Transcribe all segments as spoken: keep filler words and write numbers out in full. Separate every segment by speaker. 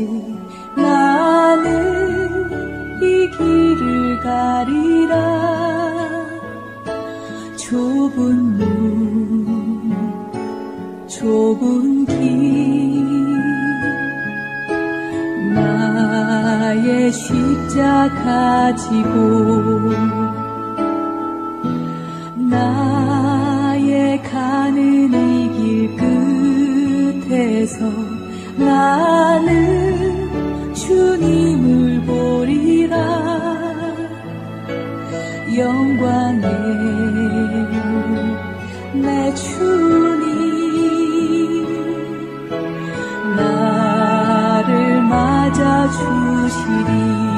Speaker 1: 나는 이 길을 가리라. 좁은 문 좁은 길 나의 십자가 지고 나의 가는 이 길 끝에서 나는 주님을 보리라. 영광의 내 주님 나를 맞아주시리.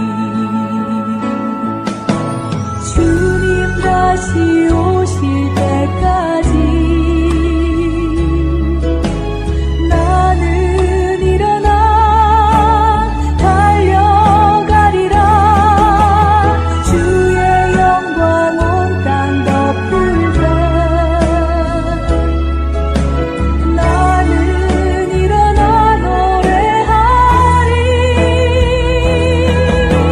Speaker 1: 주님 다시 오실 때까지 나는 일어나 달려가리라. 주의 영광 온 땅 덮을 때 나는 일어나 노래하리.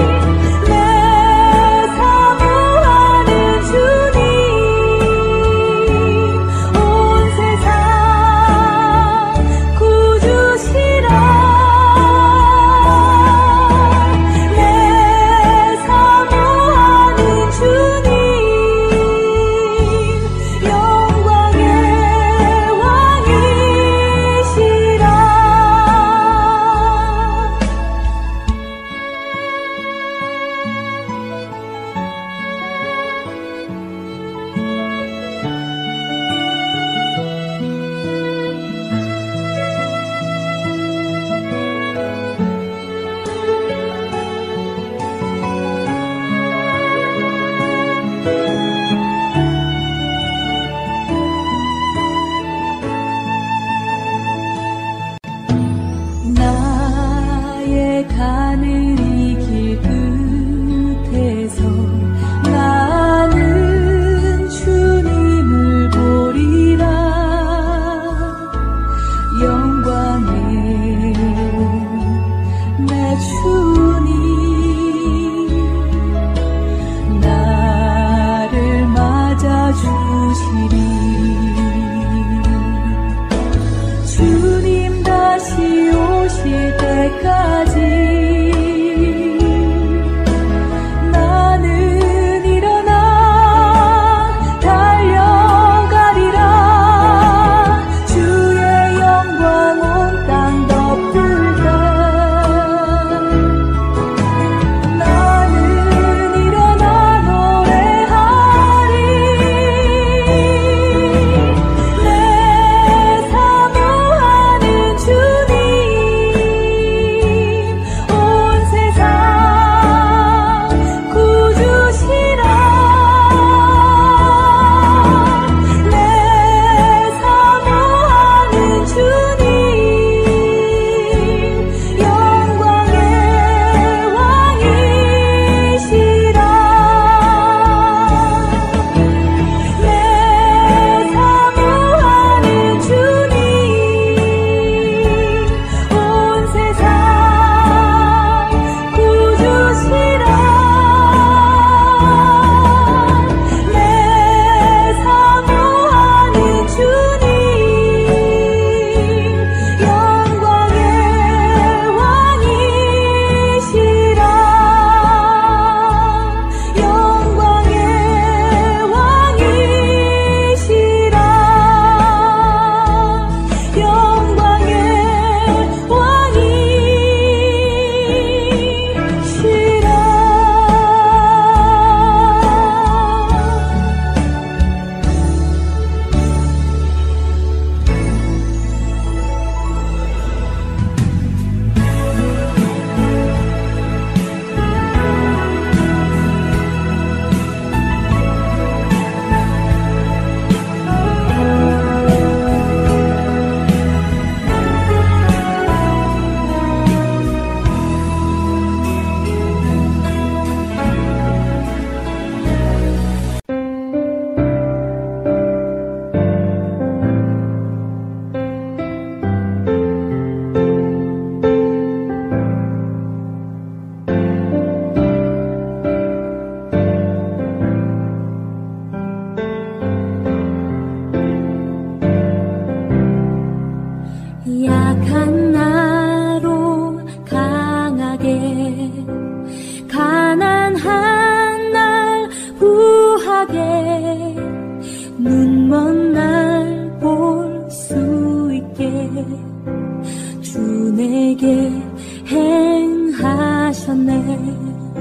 Speaker 1: 사셨네.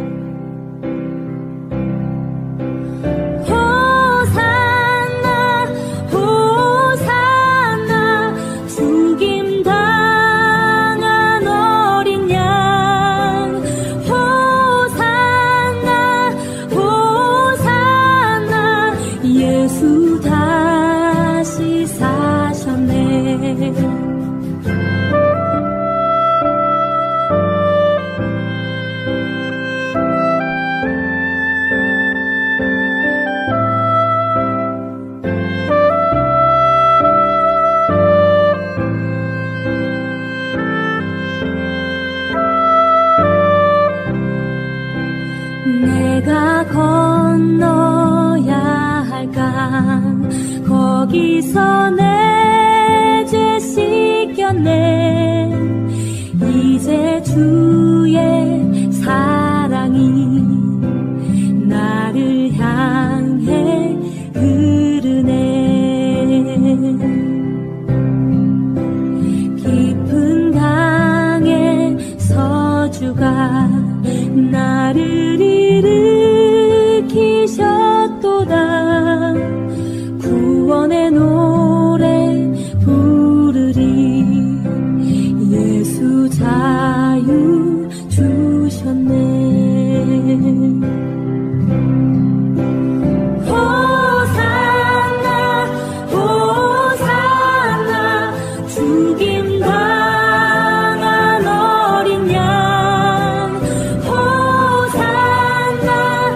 Speaker 1: 내가 건너야 할 강 거기서 내 죄 씻겼네. 이제 주의 사랑이 나를 향해 흐르네. 깊은 강에 서주가 나를 일으키셨도다. 구원의 노래 부르리. 예수 자유 주셨네. 호산나 호산나 죽임 당한 어린 양. 호산나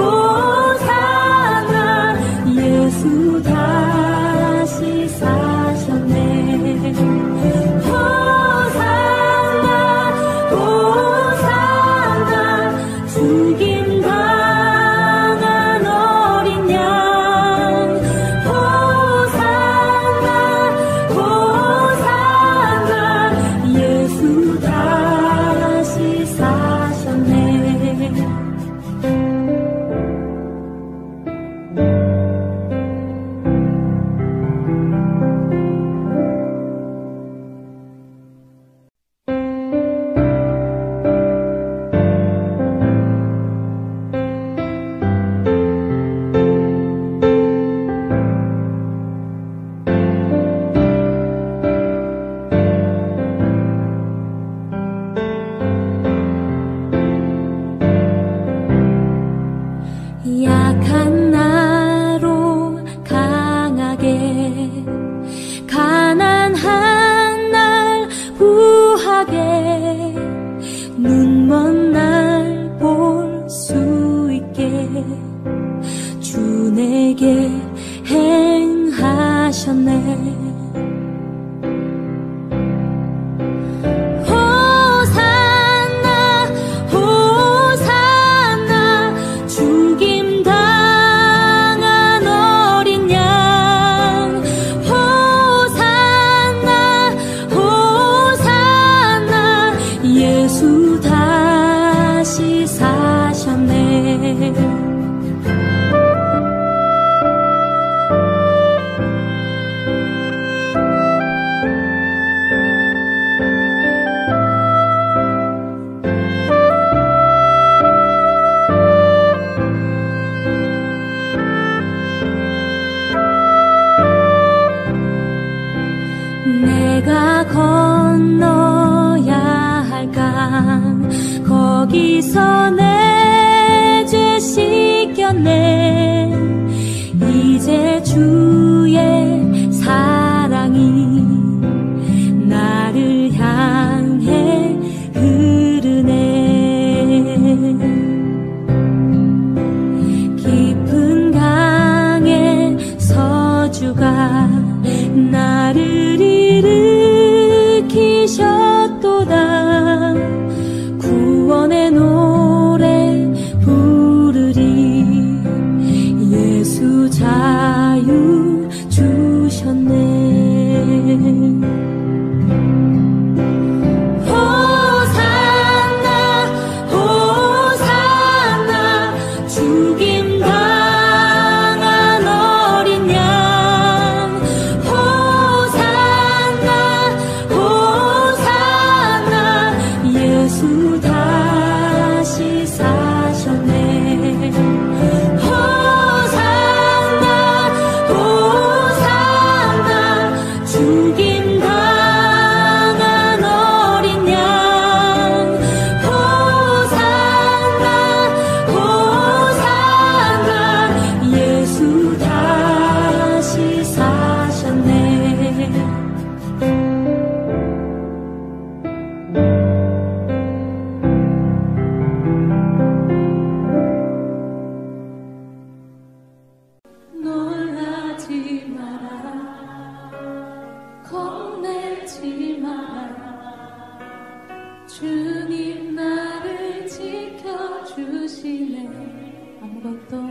Speaker 1: 호산나 예수 다시 사셨네. 호산나 호산나 죽임 당한 어린 양. 호산나 호산나 예수 다시 사셨네. 약한 나로 강하게 가난한 날 부하게 눈먼 날 볼 수 있게 주 내게 행하셨네. 호산나 호산나 죽임 당한 어린 양. 호산나 호산나 예수 다시 사셨네. 내가 건너야 할 강 거기서 내 죄 씻겼네. 이제 주의 사랑이 나를 향해 흐르네. 깊은 강에 서주가 나를 일으키셨도다. 구원의 노래 부르리. 예수 자유 지켜주시네. 아무것도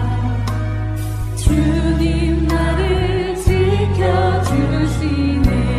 Speaker 1: 주님 나를 지켜주시네.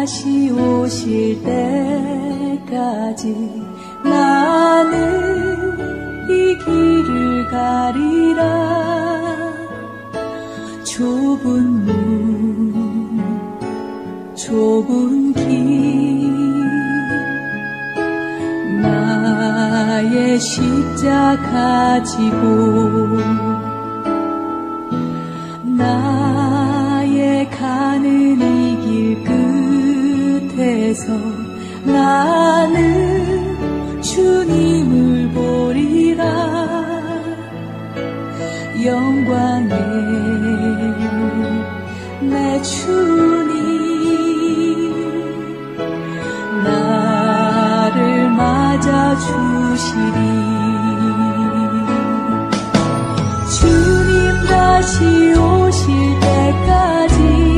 Speaker 1: 다시 오실 때까지 나는 이 길을 가리라. 좁은 문 좁은 길 나의 십자가 지고 나의 가는 이 길 끝에서 나는 주님을 보리라. 영광의 내 주님 나를 맞아주시리. 주님 다시 오실 때까지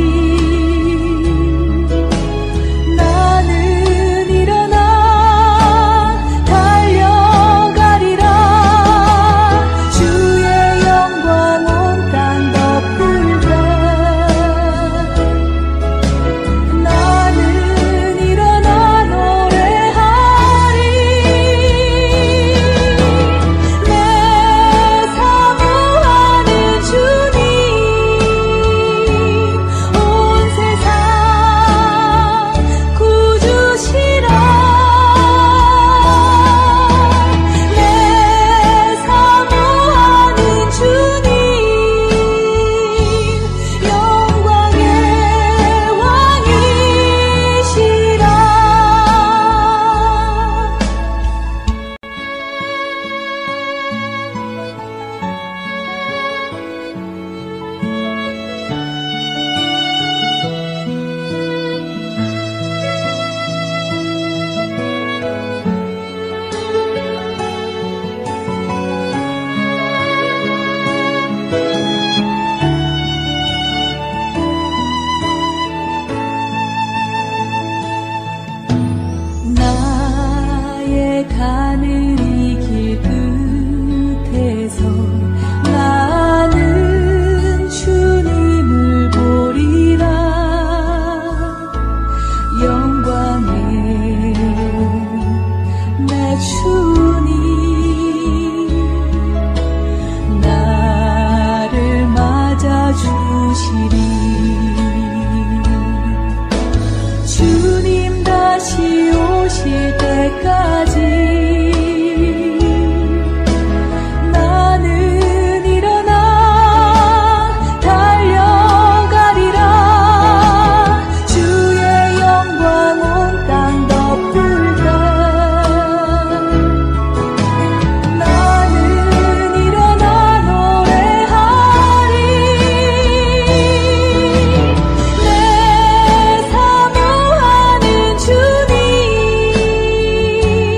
Speaker 1: 나는 일어나 달려가리라. 주의 영광 온 땅 덮을 때 나는 일어나 노래하리. 내 사모하는 주님 온 세상 구주시라. 내 사모하는 주님 영광의 왕이시라. 나의 가는 이 길 끝에서 나는 주님을 보리라. 영광의 내 주님 나를 맞아주시리. 주님 다시 오실 때까지 나는 일어나 달려가리라. 주의 영광 온 땅 덮을 때 나는 일어나 노래하리. 내 사모하는 주님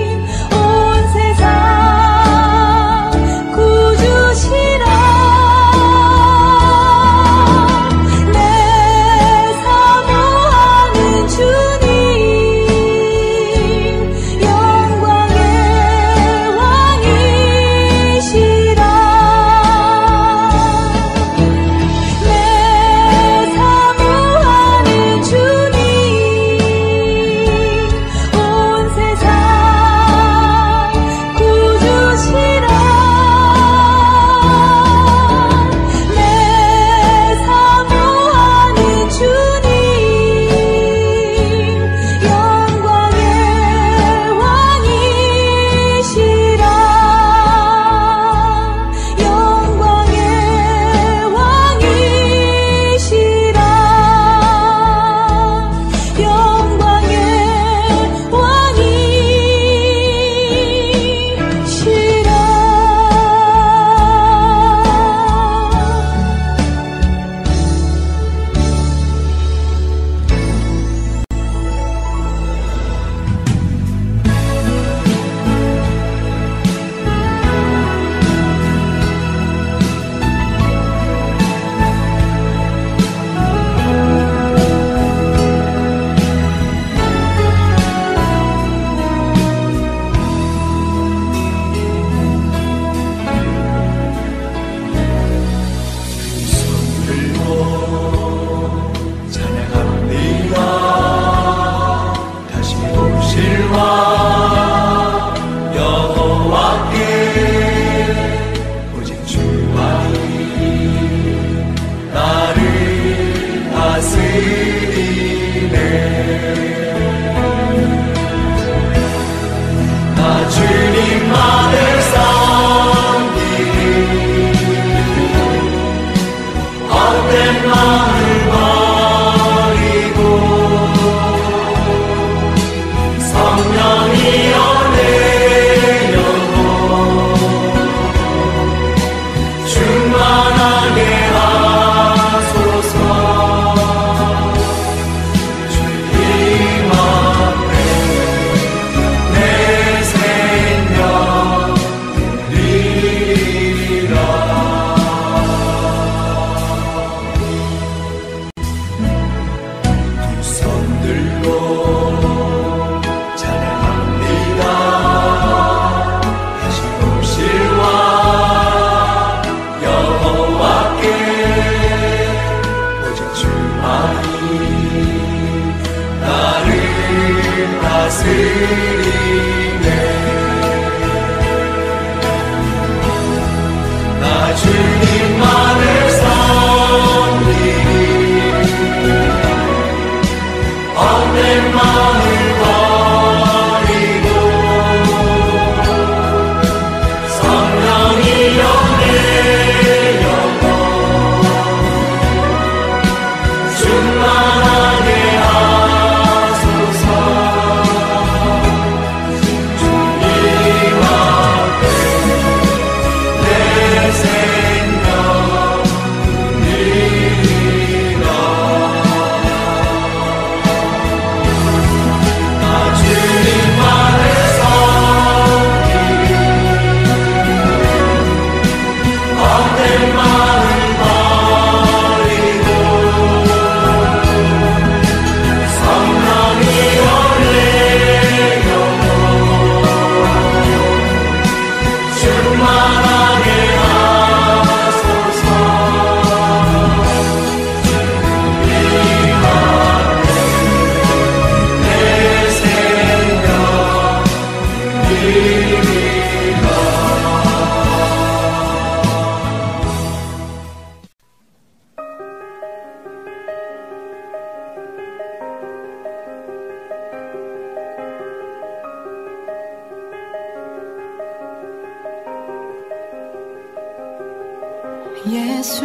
Speaker 2: 예수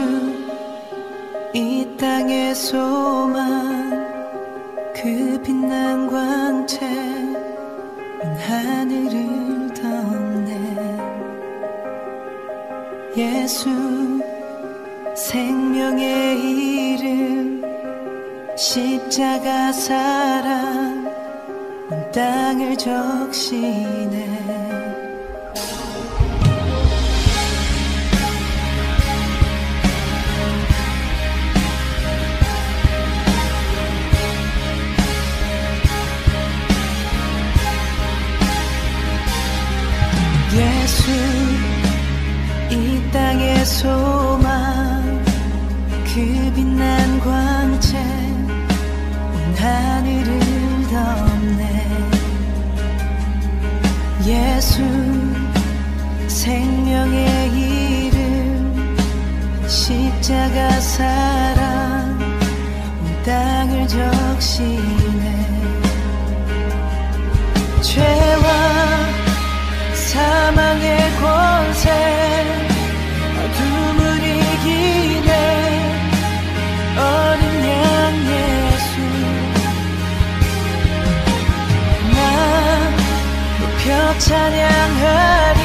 Speaker 2: 이 땅의 소망 그 빛난 광채 온 하늘을 덮네 예수 생명의 이름 십자가 사랑 온 땅을 적시네 예수 이 땅의 소망 그 빛난 광채 온 하늘을 덮네 예수 생명의 이름 십자가 사랑 온 땅을 적시네 죄와 사망의 권세 어둠을 이기네 어린 양 예수 나 높여 찬양하리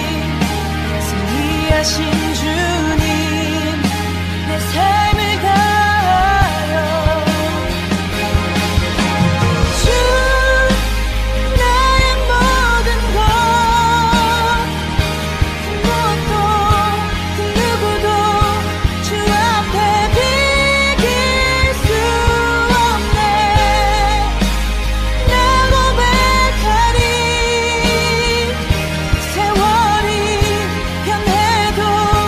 Speaker 2: 승리하신 주님 내 삶을 다하여 주 세월이 변해도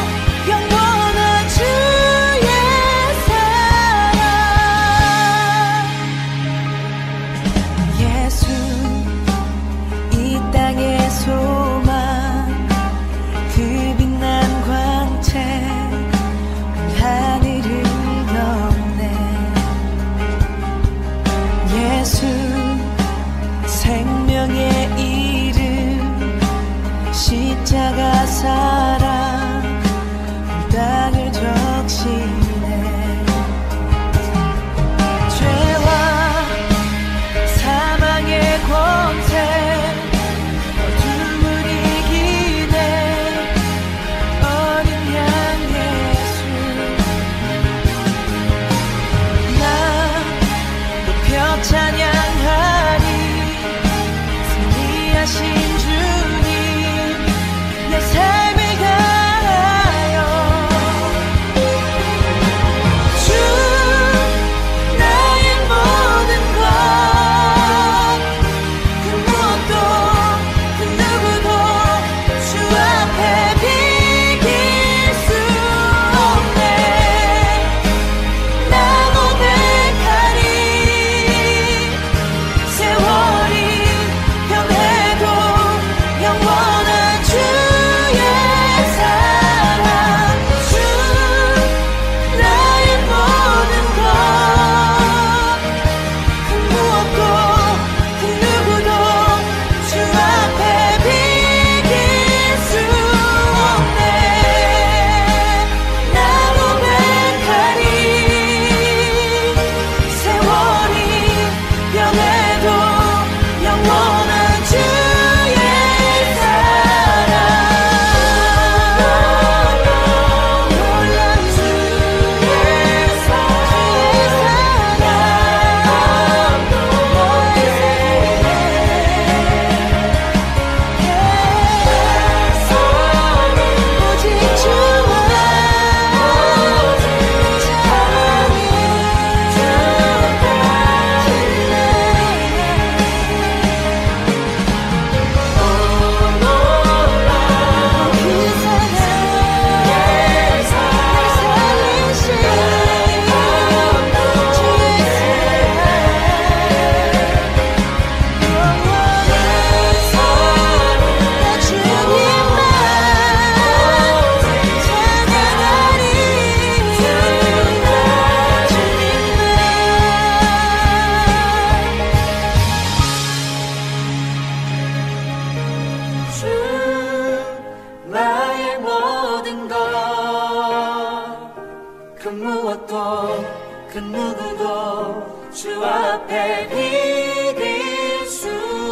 Speaker 2: 그 누구도 주 앞에 이길 수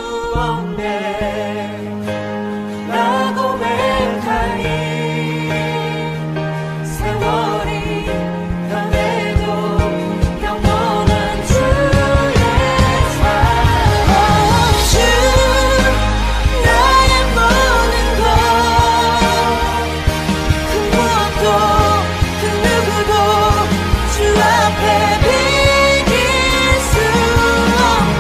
Speaker 2: 없네 라고 고백하니 세월이 변해도 영원한 주의 사랑 주 나의 모든 것 그 무엇도 그 누구도 주 앞에 비길 수 없네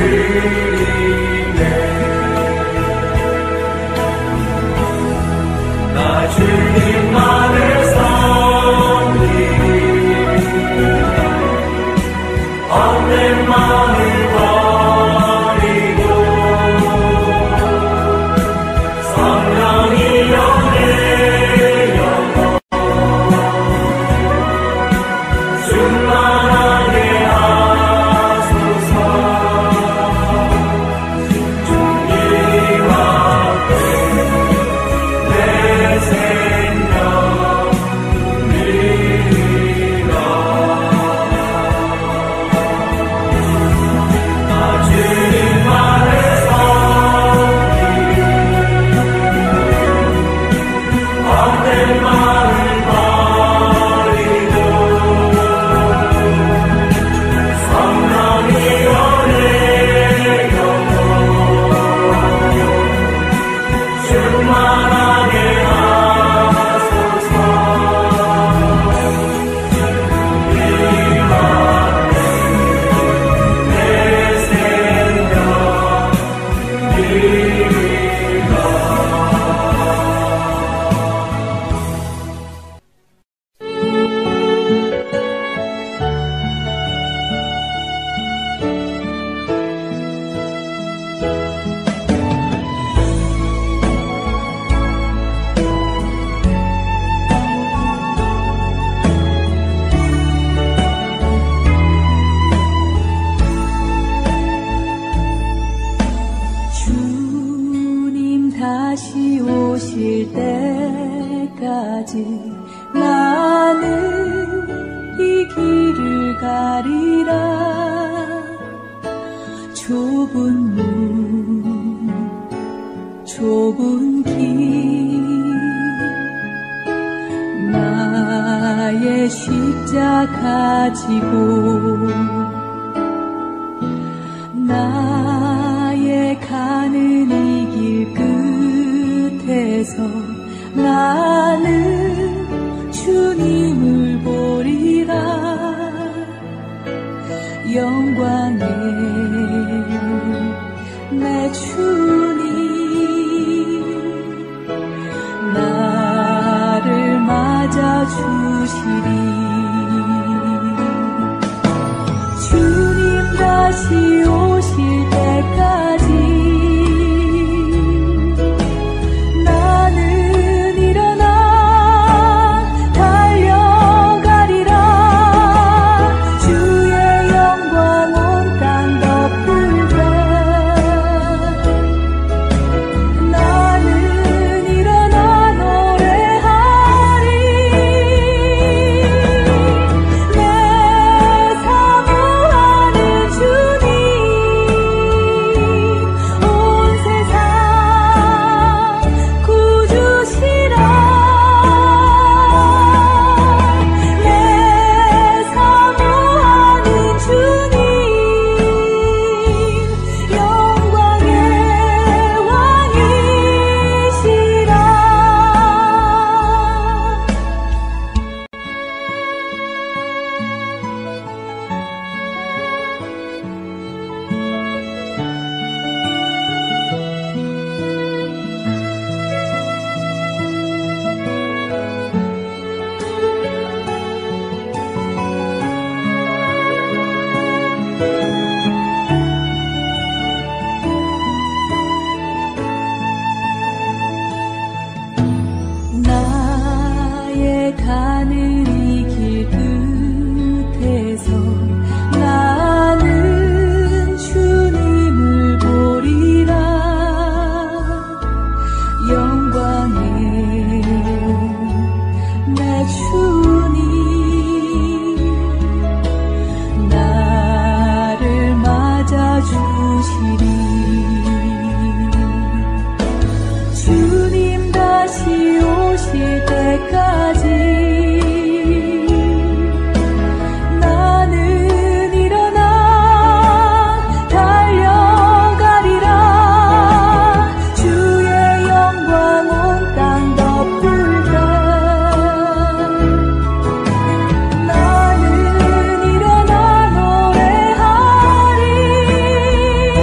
Speaker 2: 나는 일어나 노래하리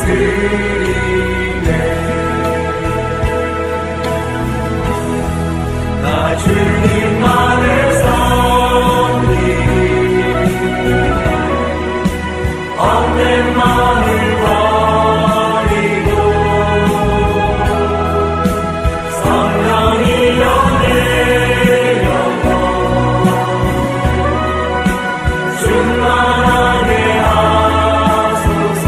Speaker 2: 드리네. 나 주님만을 섬기리. 헛된 마음을 버리고 성령이여 내 영혼 충만하게 하소서.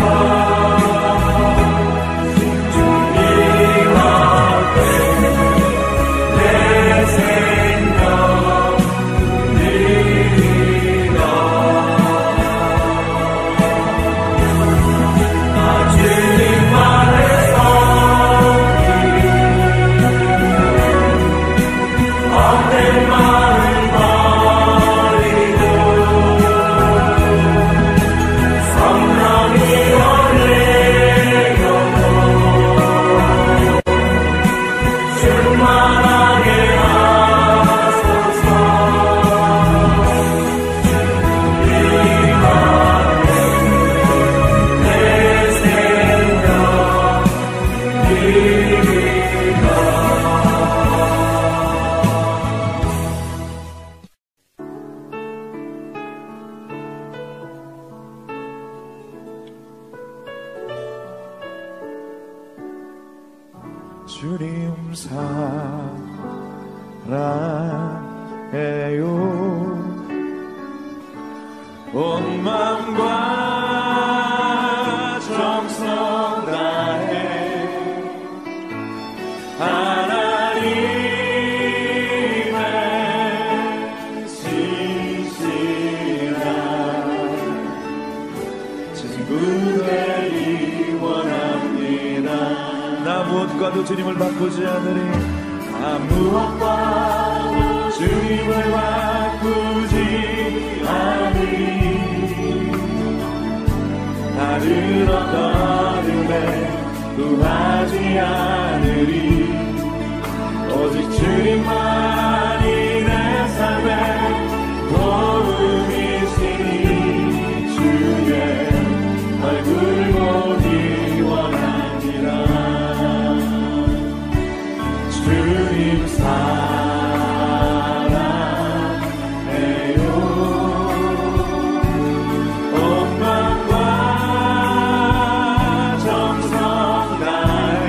Speaker 2: 주님 앞에 내 생각 드리라. 나 주님만을 섬기리. 헛된 마음을 버리고 성령이여 내 영혼 충만하게 하소서. 주님 앞에 내 생각 드리라.
Speaker 3: 주님 사랑해요. 온 마음과 정성 다해 하나님의 신실한 친구 되기 원합니다. 나 무엇과도 주님을 바꾸지 않으리. 나 무엇과도 주님을 바꾸지 않으리. 다른 어떤 은혜 구하지 않으리. 오직 주님만이 내 삶의 도움이시니 주의 얼굴 보기 원합니다. 주님 사랑해요. 온 마음과 정성 다해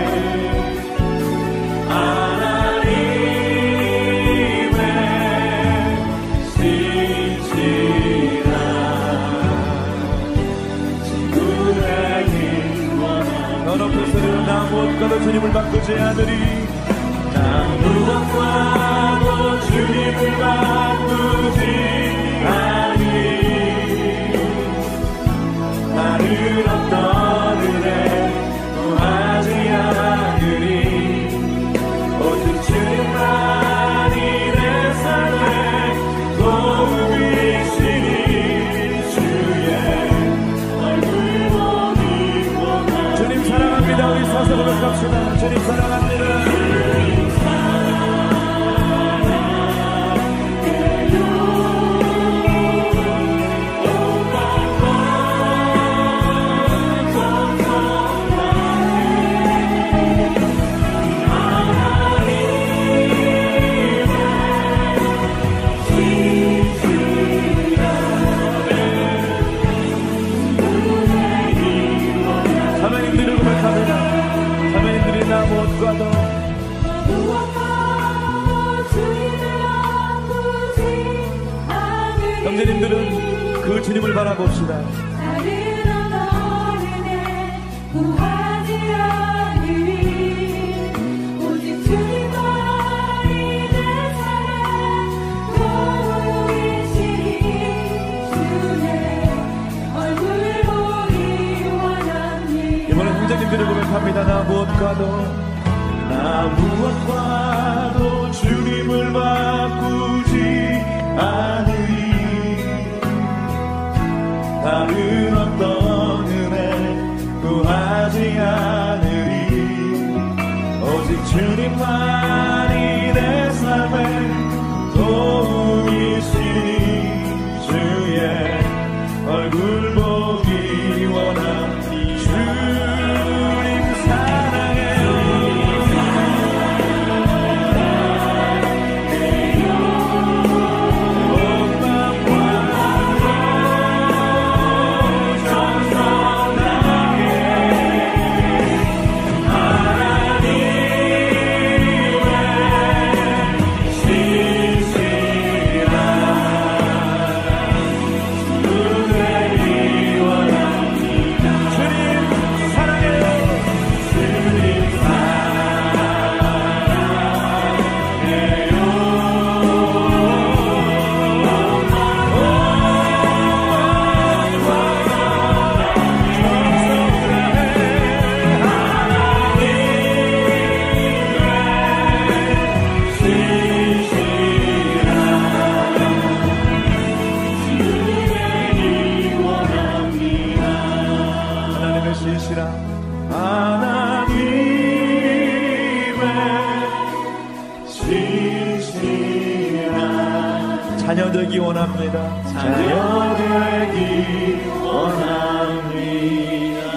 Speaker 3: 하나님의 신실한 친구 되기 원합니다. 너 높은 소리로 나 무엇과도 주님을 바꾸지 않으리. 나 무엇과도 주님을 바꾸지 않으리. 다른 어떤 은혜 구하지 않으리. 오직 주님만이 내 삶의 도움이시니 주의 얼굴 보기 원합니다. 주님 사랑합니다. 우리 서서 고백합시다. 주님 사랑합니다. 자매님들이 고백합니다. 자매님들이 나 무엇과도 형제님들은 그 주님을 바라봅시다. 이번엔 형제님들을 고백합니다. 나 무엇과도 나 무엇과도 주님을 바꾸지 않으리. 다른 어떤 은혜 구하지 않으리. 오직 주님만이 내 삶의 도움이시니 주의 얼굴 보기 원합니다. 진실한 하나님의 진실한 자녀 되기 원합니다. 자녀 되기 원합니다.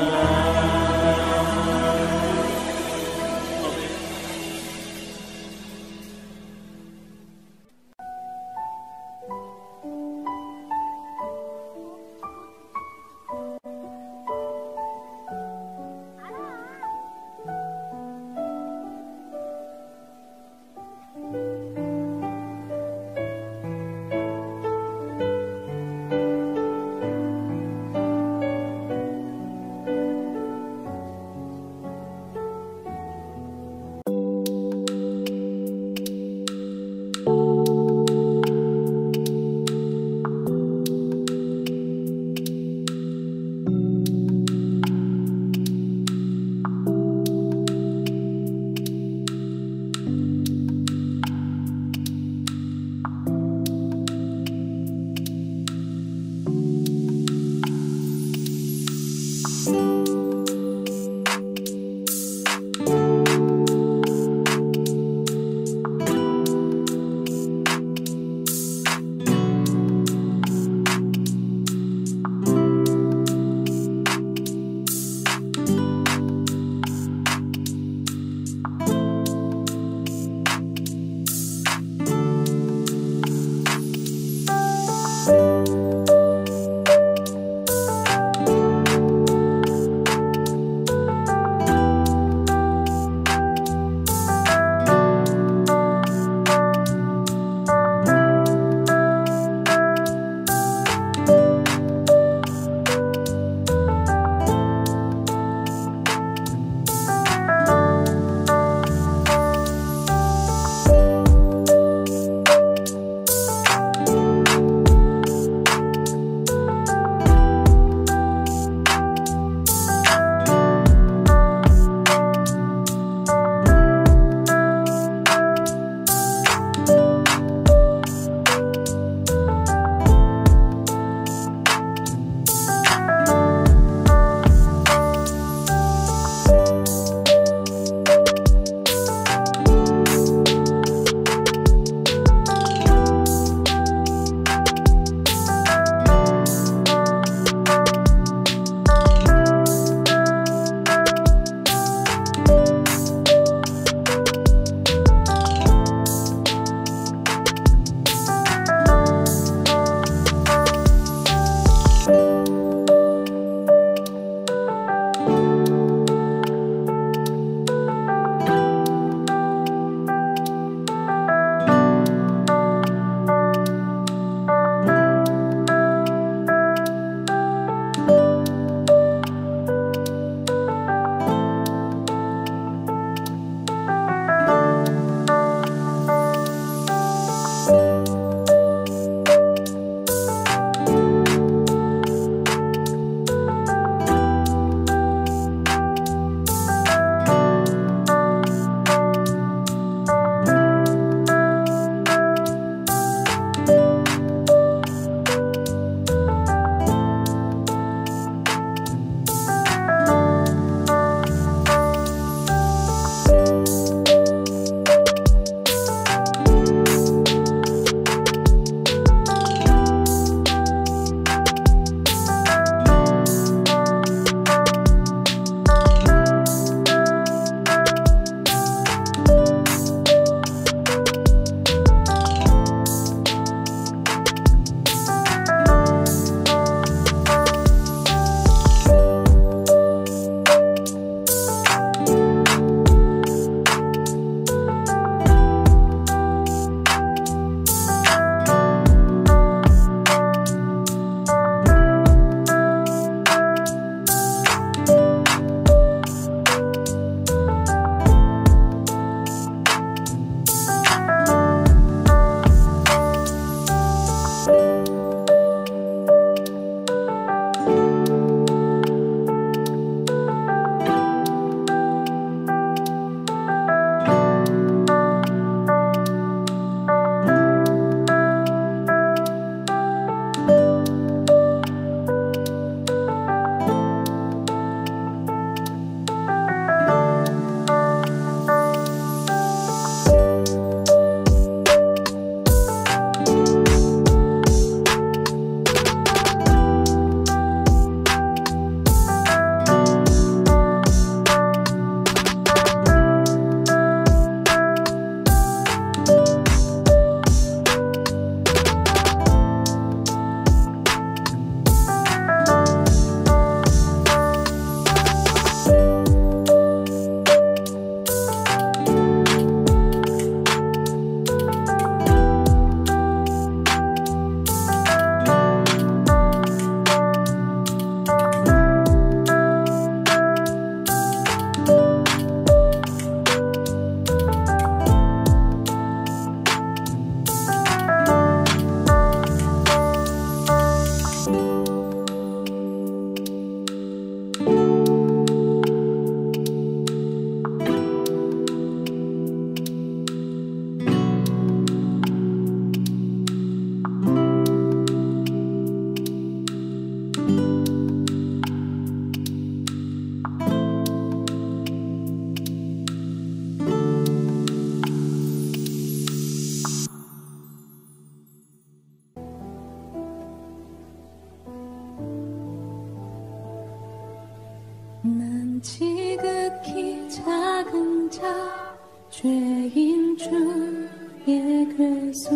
Speaker 1: 난 지극히 작은 자 죄인 주의 괴수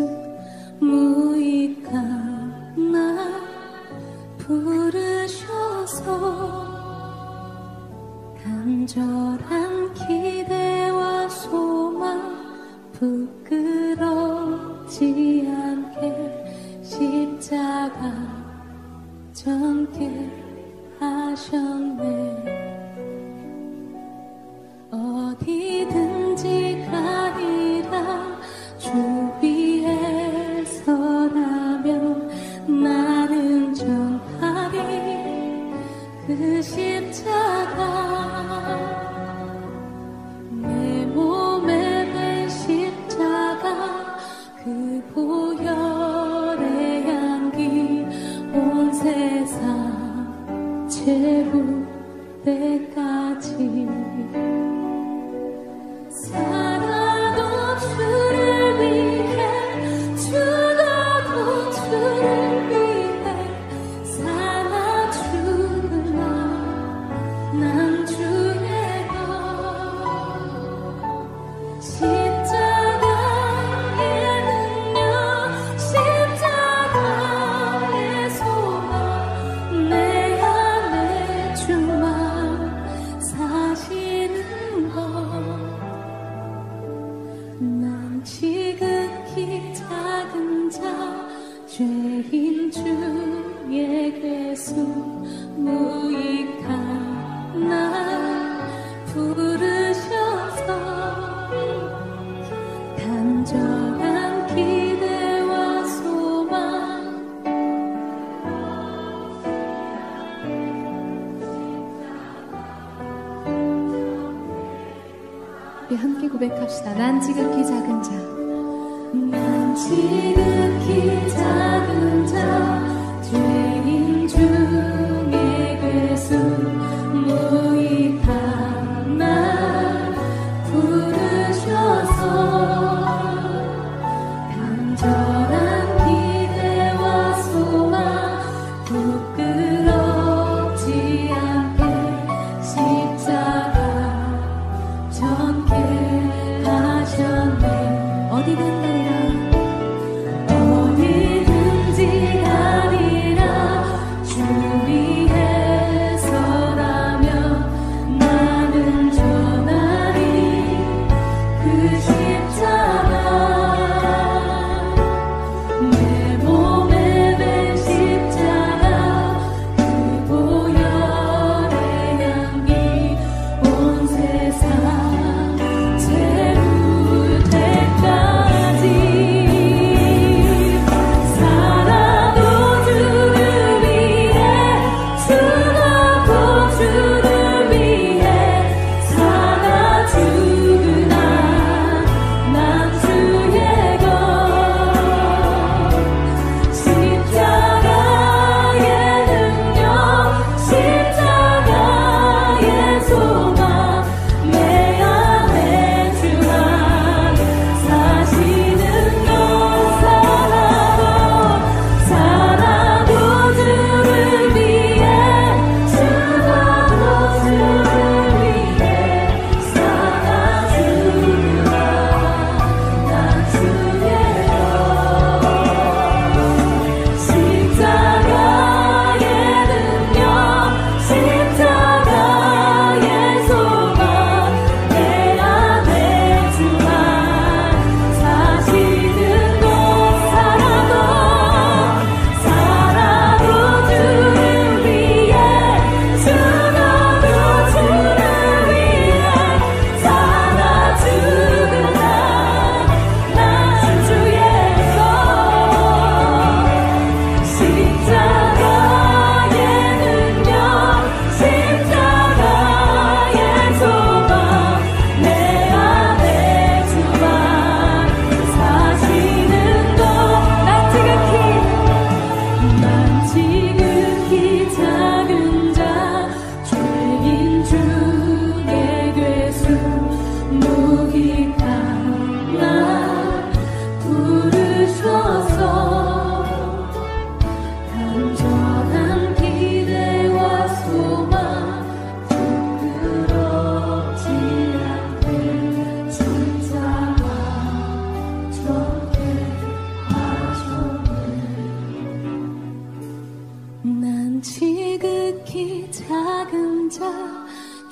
Speaker 1: 무익한 나 부르셔서 간절한 기대와 소망 부끄럽지 않게 십자가 전게 하셨네. 어디든지 가리라 주 위에 서라면 나는 전하리 그 십자가 내 몸에 된 십자가 그 보혈의 향기 온 세상 채울 때까지 살아도 주를 위해 죽어도 주를 위해 살아 죽으나 난 주의 것 십자가의 능력 십자가의 소망 내 안에 주만 사시는 것. 난 지극히 작은 자 죄인 주의 괴수 무익한 나 부르셔서 간절한 기대와 소망
Speaker 4: 우리 함께 고백합시다. 난 지극히 작은 자.
Speaker 1: 난 지극히 작은 자 죄인 중에 괴수 무익한 나 부르셔서 간절한 기대와 소망 부끄럽지 않게 십자가 전게 하셨네. 어디든 가리라 어디든지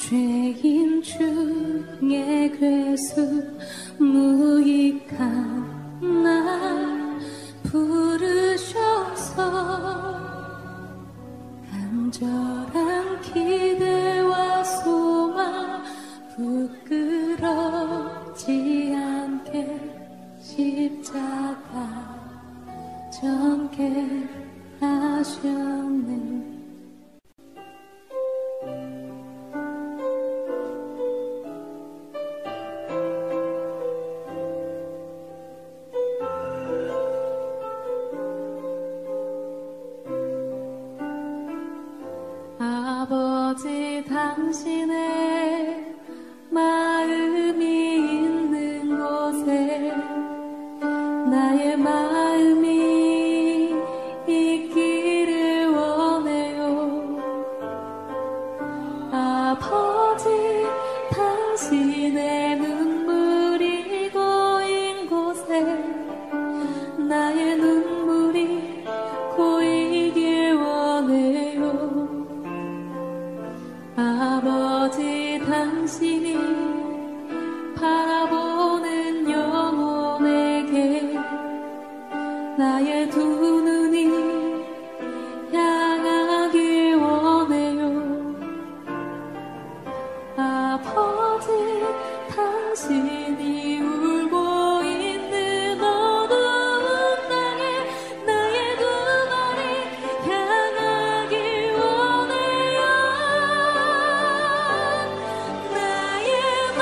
Speaker 4: 죄인 중에 괴수 무익한 나 부르셔서 간절한 기대와 소망 부끄럽지 않게 십자가 전개 하셨네. 아버지 당신의 마음이 있는 곳에 나의 마음이 있기를 원해요. 아버지 당신의 눈물이 고인 곳에 나의 눈물이 고이길 원해요. 아버지 당신이 바라보는 영혼에게 나의 두 눈이 향하길 원해요. 아버지 당신이 울고 있는 어두운 땅에 나의 두 발이 향하길 원해요. 나의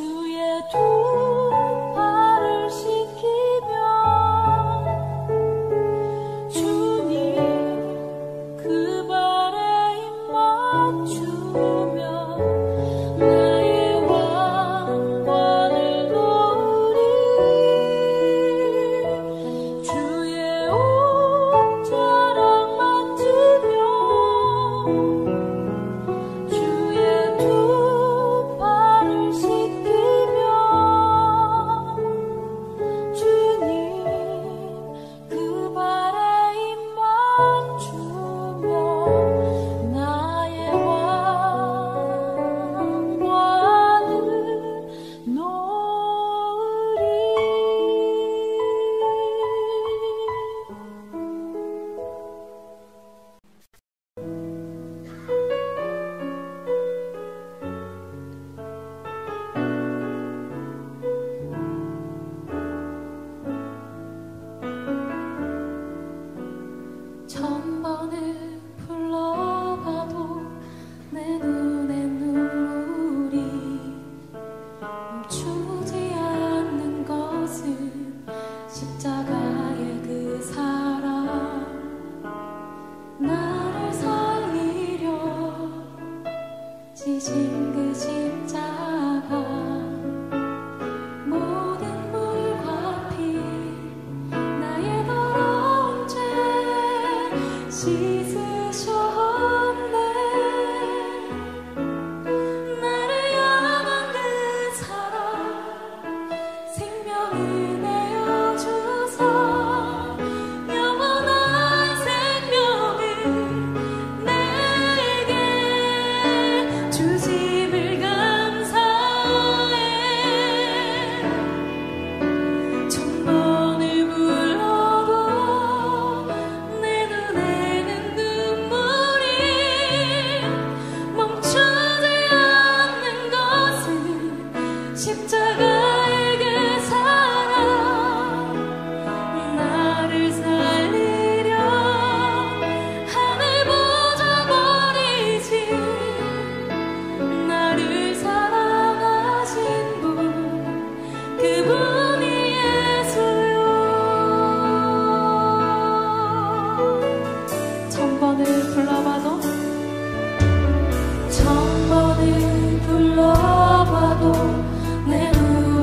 Speaker 5: 불러봐도 내 눈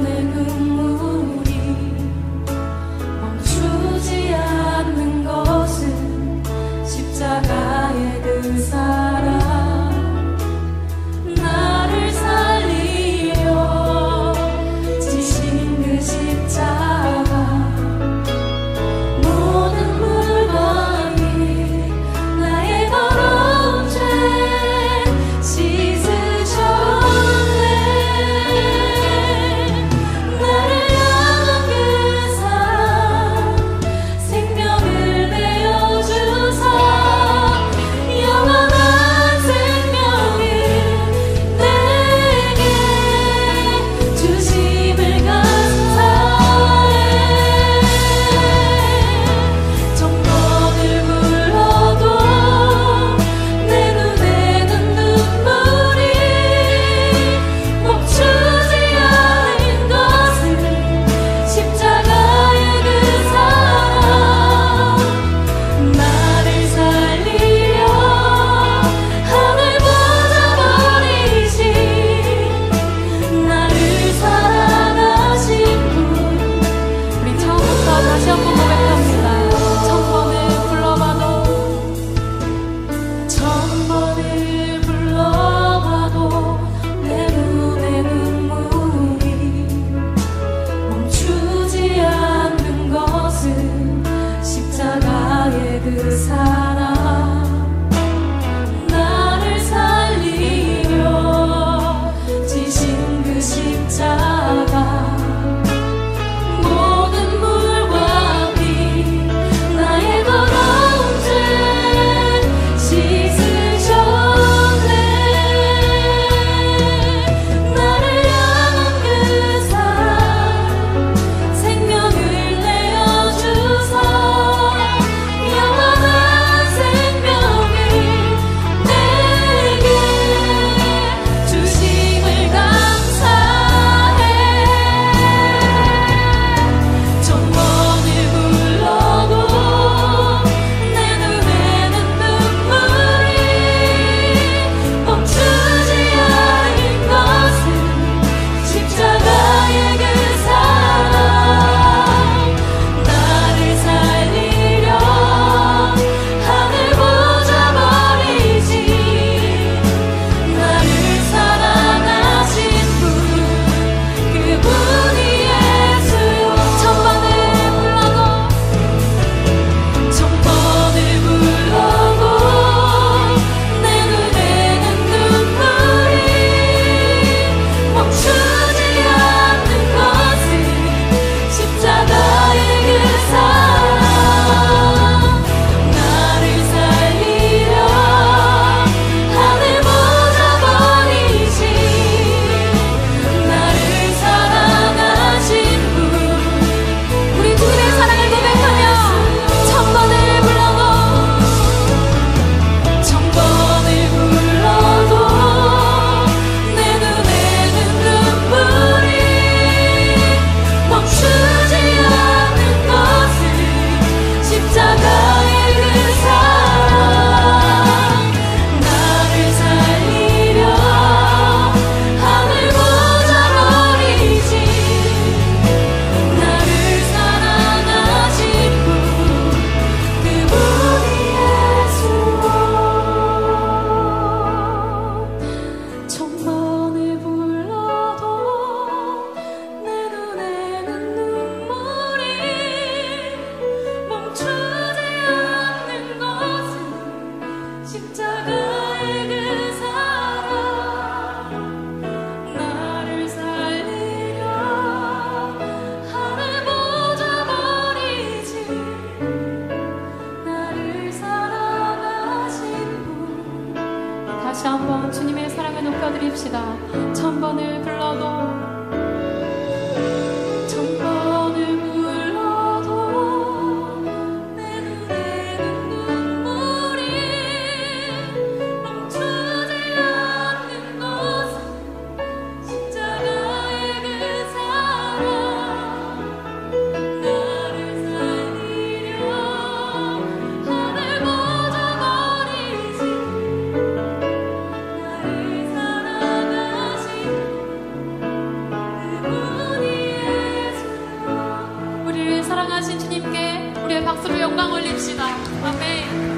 Speaker 5: 박수로 영광 올립시다. 아멘.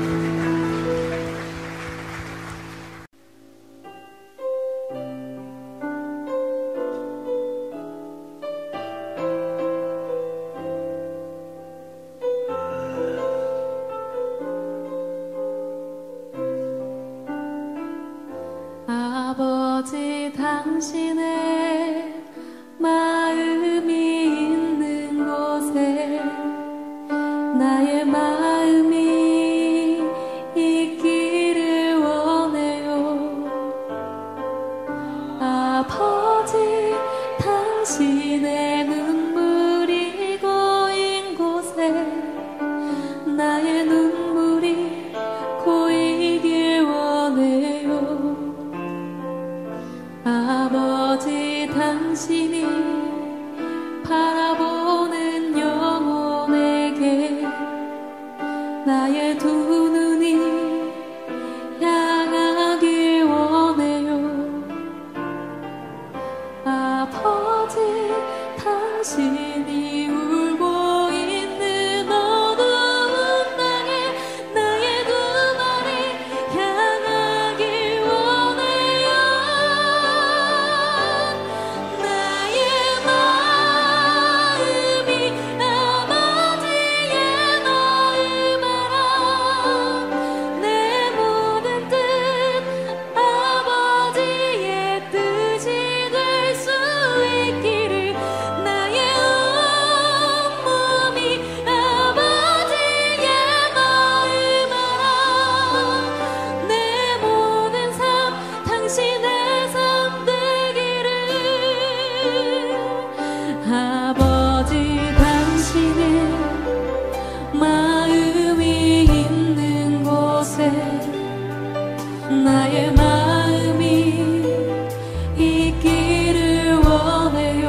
Speaker 4: 아버지 당신의 마음이 있는 곳에 나의 마음이 있기를 원해요. 아버지 당신의 눈물이 고인 곳에 나의 눈물이 고이길 원해요. 아버지 당신이 바라보는 영혼에게 나의 두 눈이 향하길 원해요. 아버지 당신이 울고 있는 어두운 땅에 나의 두 발이 향하길 원해요. 나의 마음이 아버지의 마음 알아. 내 모든 뜻 아버지의 뜻이 될 수 있기를 나의 온몸이 아버지의 마음 알아. 내 모든 삶 당신의 삶 되기를. 아버지 당신의 마음이 있는 곳에 나의 마음이 있기를 원해요.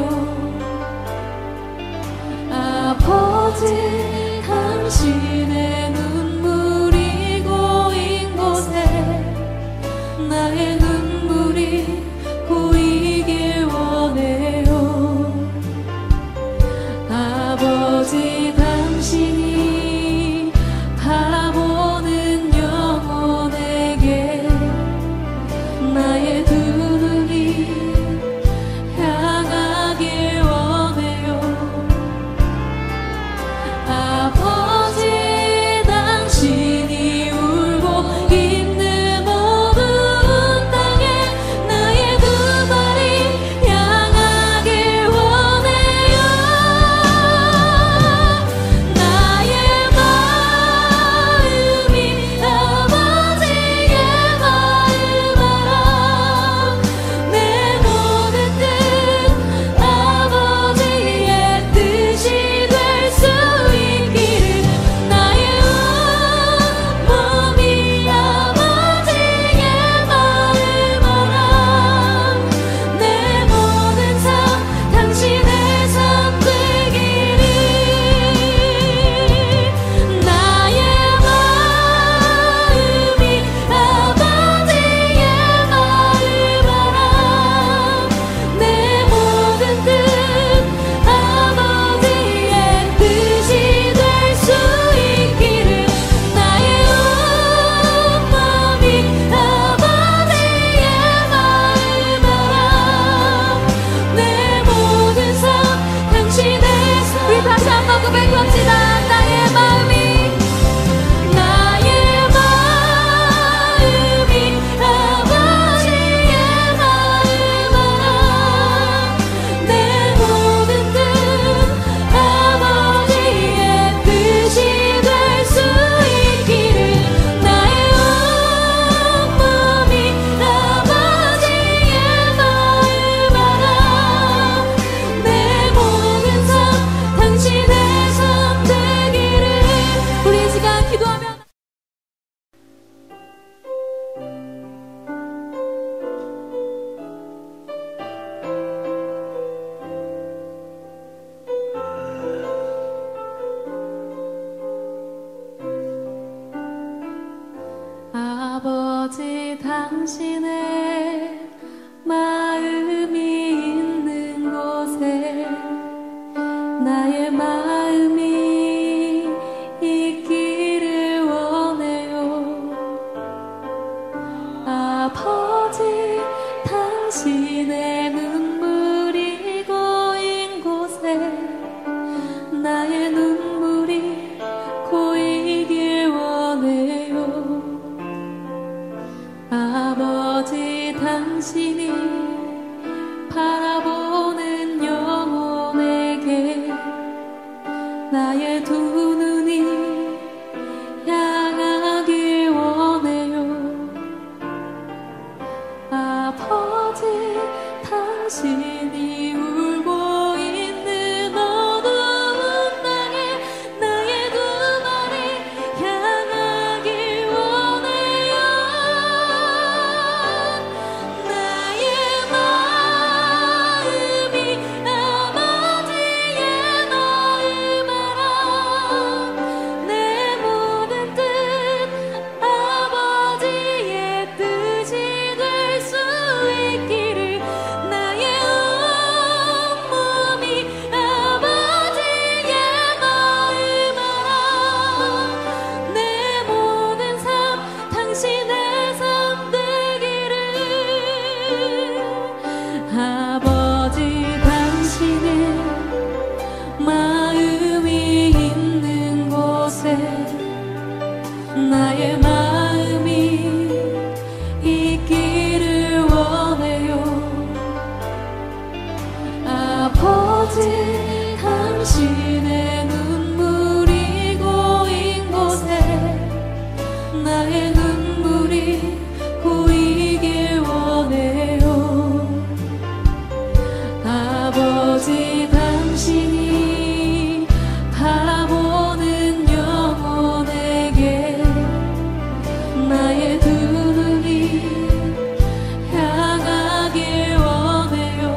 Speaker 4: 아버지 당신의 눈물이 고인 곳에 나의 눈물이 고이길 원해요. 아버지 당신이 바라보는 영혼에게 나의 두 눈이 향하길 원해요. 아버지 당신이 울고 있는 어두운 땅에 나의 두 발이 향하길 원해요. 나의 마음이 아버지의 마음 알아. 내 모든 뜻 아버지의 뜻이 될 수 있기를 나의 온몸이 아버지의 마음 알아. 내 모든 삶 당신의 삶 되기를. 나의 마음이 아버지의 마음 알아. 내 모든 뜻 아버지의 뜻이 될 수 있기를 나의 온몸이 아버지의 마음 알아. 내 모든 삶 당신의 삶. 우리 다시 한번 고백합시다. 나의 마음이 나의 마음이 아버지의 마음 알아. 내 모든 뜻 아버지의 뜻이 될 수 있기를 나의 온몸이 아버지의 마음 알아. 내 모든 삶 당신의 삶 되기를. 우리 이 시간 기도하며 아버지 당신의 마음이 있는 곳에 나의 마음이
Speaker 5: 당신의 눈물이 고인 곳에 나의 눈물이 고이길 원해요. 아버지 당신이 바보는 영혼에게 나의 두 눈이 향하길 원해요.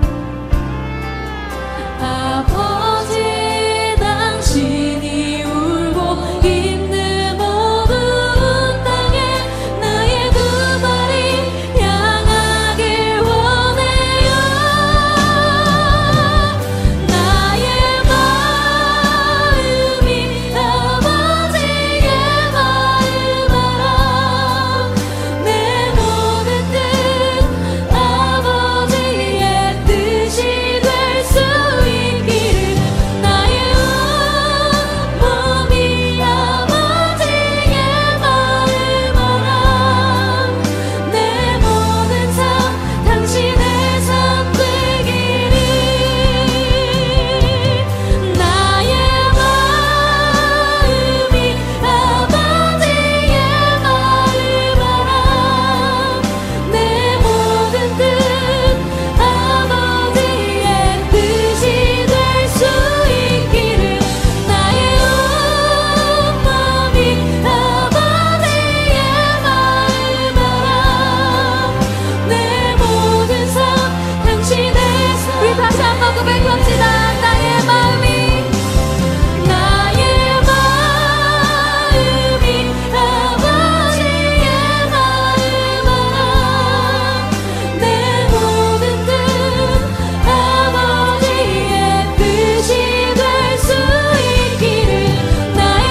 Speaker 5: 아버지 당신이 울고 있는 모든 땅에 나의 두 발이 향하길 원해요. 나의 마음이 아버지의 마음 알아. 내 모든 뜻 아버지의 뜻이 될 수 있기를 나의 온몸이 아버지의 마음 알아. 내 모든 삶 당신의 삶 되기를 나의 마음이 아버지의 마음 알아. 내 모든 뜻 아버지의 뜻이 될 수 있기를 나의 온몸이 아버지의 마음 알아. 내 모든 삶 당신의 삶. 우리 다시 한번 고백합시다. 나의 마음이 나의 마음이 아버지의 마음 알아. 내 모든 뜻 아버지의 뜻이 될 수 있기를 나의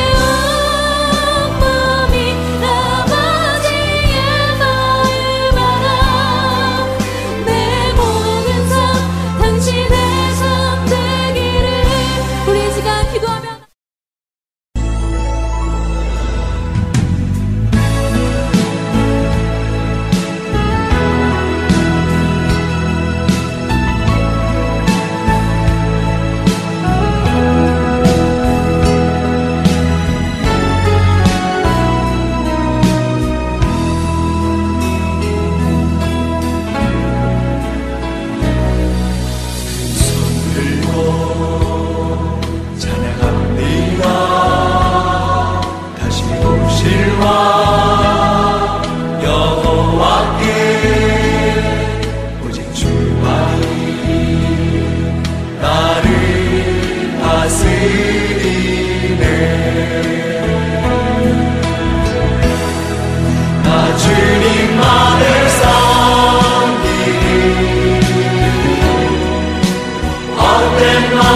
Speaker 5: 온몸이 아버지의 마음 알아. 내 모든 삶 당신의 삶 되기를. 우리 이 시간 기도하며
Speaker 3: 들고 찬양합니다. 다시 오실 왕 여호와께 오직 주만이 나를 다스리네. 나 주님만을 섬기리 헛된 말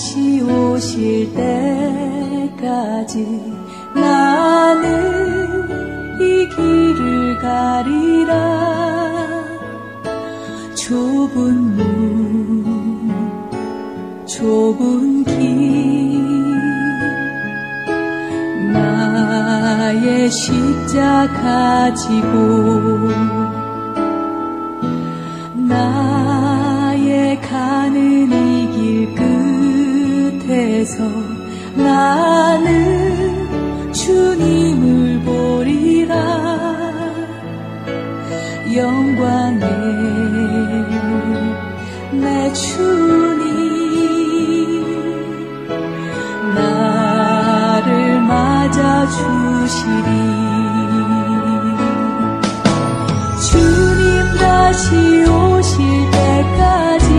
Speaker 1: 다시 오실 때까지 나는 이 길을 가리라. 좁은 문, 좁은 길, 나의 십자가 지고 나의 가는 이 길 끝에서 나는 주님을 보리라. 영광의 내 주님 나를 맞아주시리. 주님 다시 오실 때까지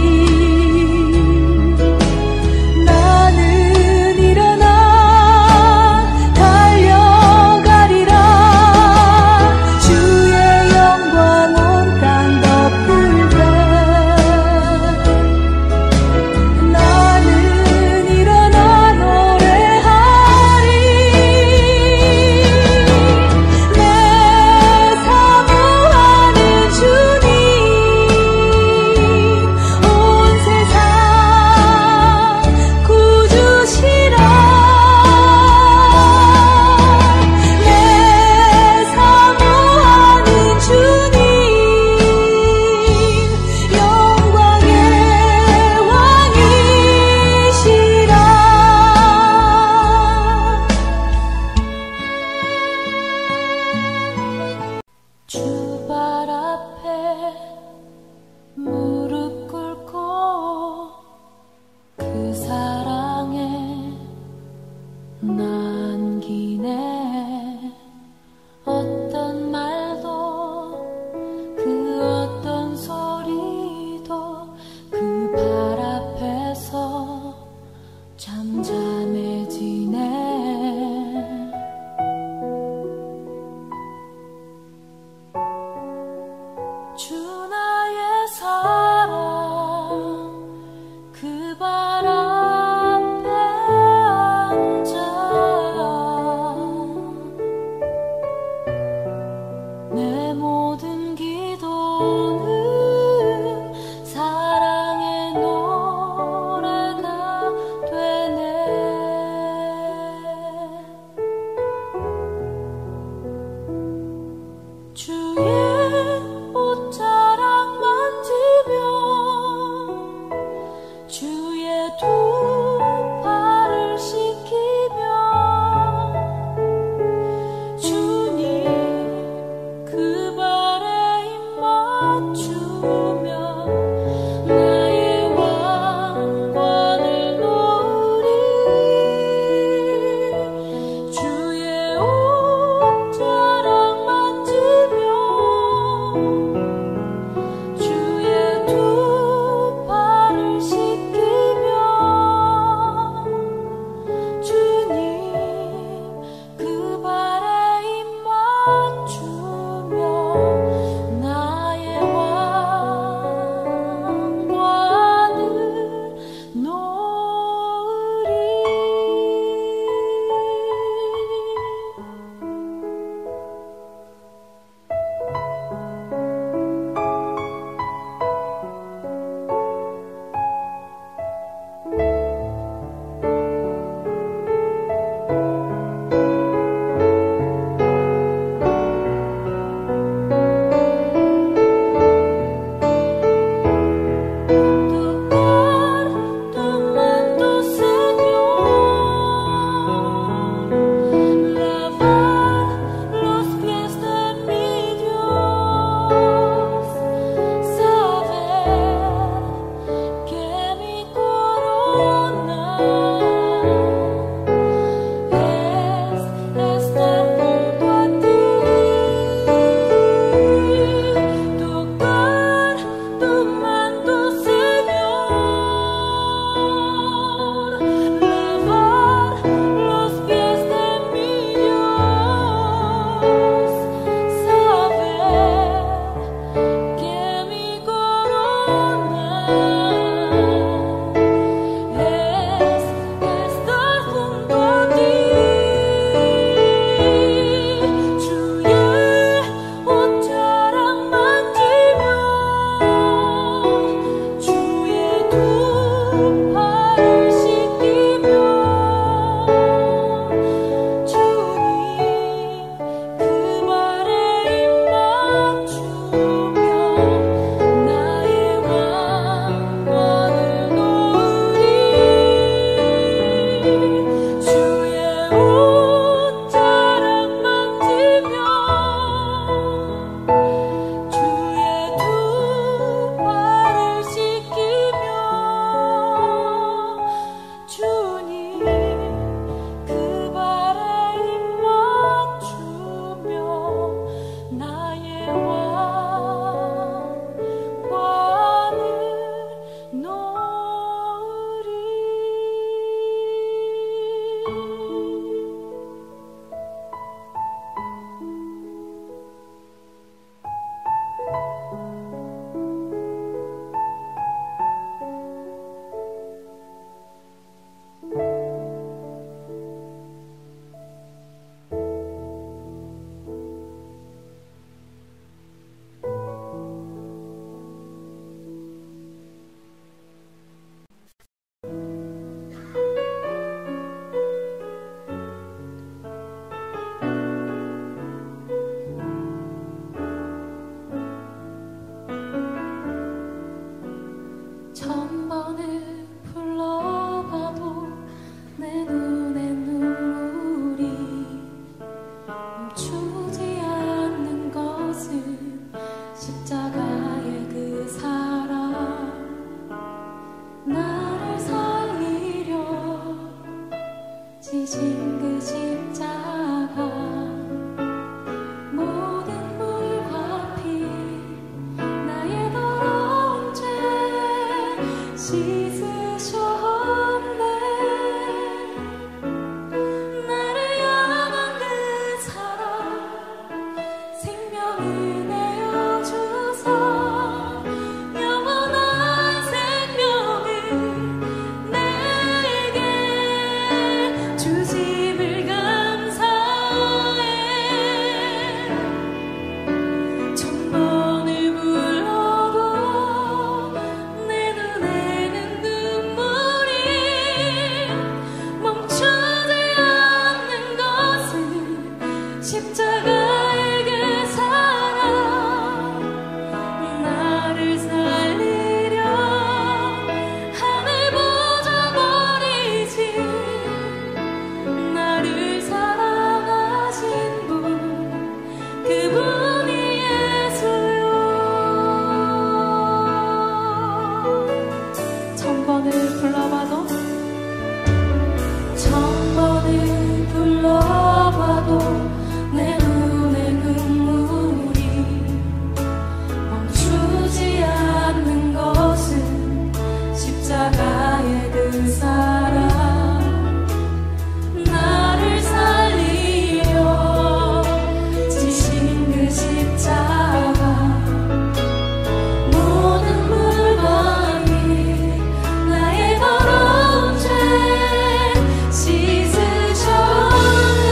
Speaker 1: 나는 일어나 달려가리라. 주의 영광 온
Speaker 5: 나를 살리려 지신 그 십자가 모든 물과 피 나의 더러운 죄 씻으셨네. 나를 향한 그 사랑 생명을 내어주사 영원한 생명을 내게 주심을 감사해. 천번을 불러도 내 눈에는 눈물이 멈추지 않는 것은 십자가의 그 사랑. 나를 살리려 하늘 보좌 버리지 나를 사랑하신 분 그분이 예수요. 천번을 불러봐도 천번을 불러봐도 내 눈에 눈물이 멈추지 않는 것은 십자가의 그 사랑. 나를 살리려 지신 그 십자가 모든 물과 피 나의 더러운 죄 씻으셨네.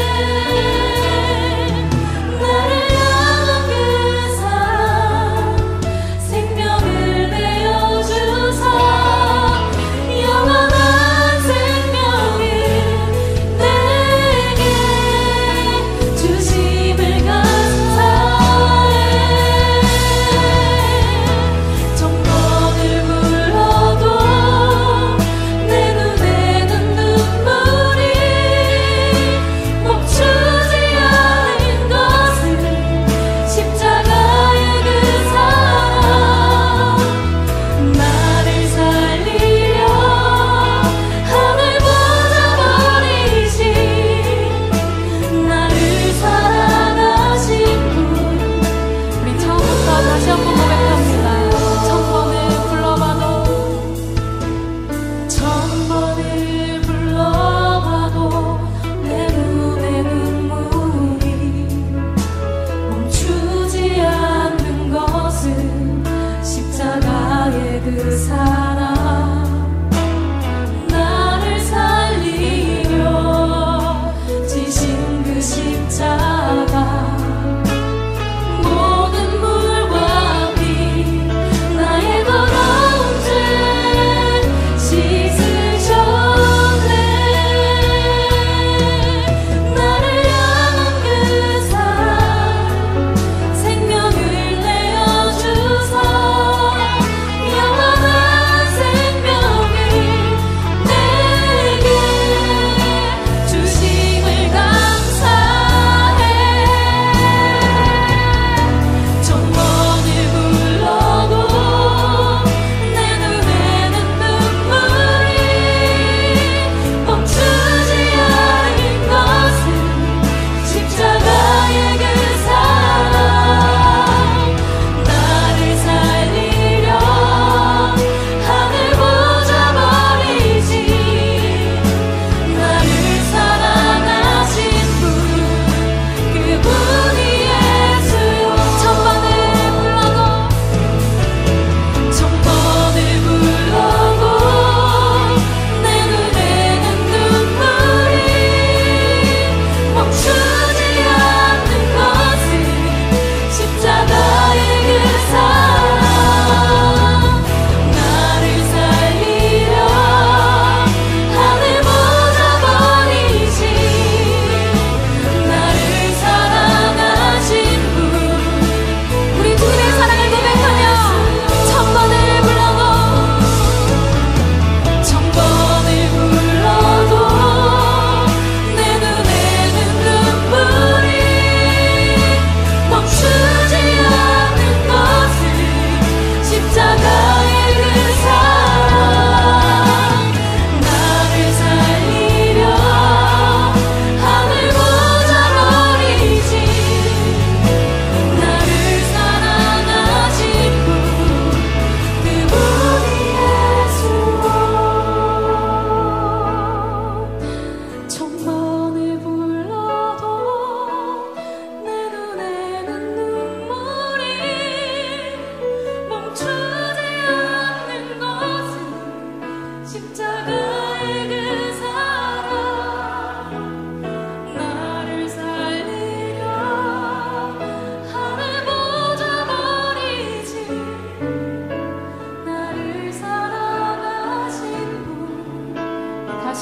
Speaker 5: 나를 향한 그 사랑 생명을 내어주사 영원한 생명을 내게 주심을 감사해. 천번을 불러도 내 눈에는 눈물이 멈추지 않는 것은 십자가의 그 사랑. 나를 살리려 하늘 보좌 버리신 나를 사랑하신 분. 우리 처음부터 다시 한번 고백합니다. 천번을 불러봐도 천번을 불러봐도 내 눈에 눈물이 멈추지 않는 것은 십자가의 그 사랑. 나를 살리려 지신 그 십자가 모든 물과 피 나의 더러운 죄 씻으셨네. 나를 향한 그 사랑 생명을 내어주사 영원한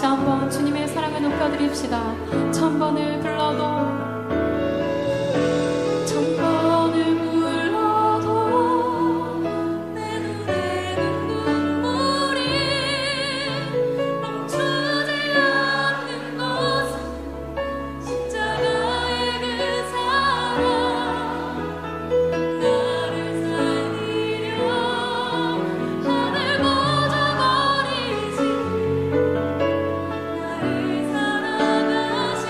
Speaker 4: 다시 한번 주님의 사랑을 높여드립시다. 천 번을 불러도 천 번을 불러도 내 눈에는 눈물이 멈추지 않는 것은 십자가의 그 사랑 나를 살리려 하늘 거저버리지 나를 사랑하신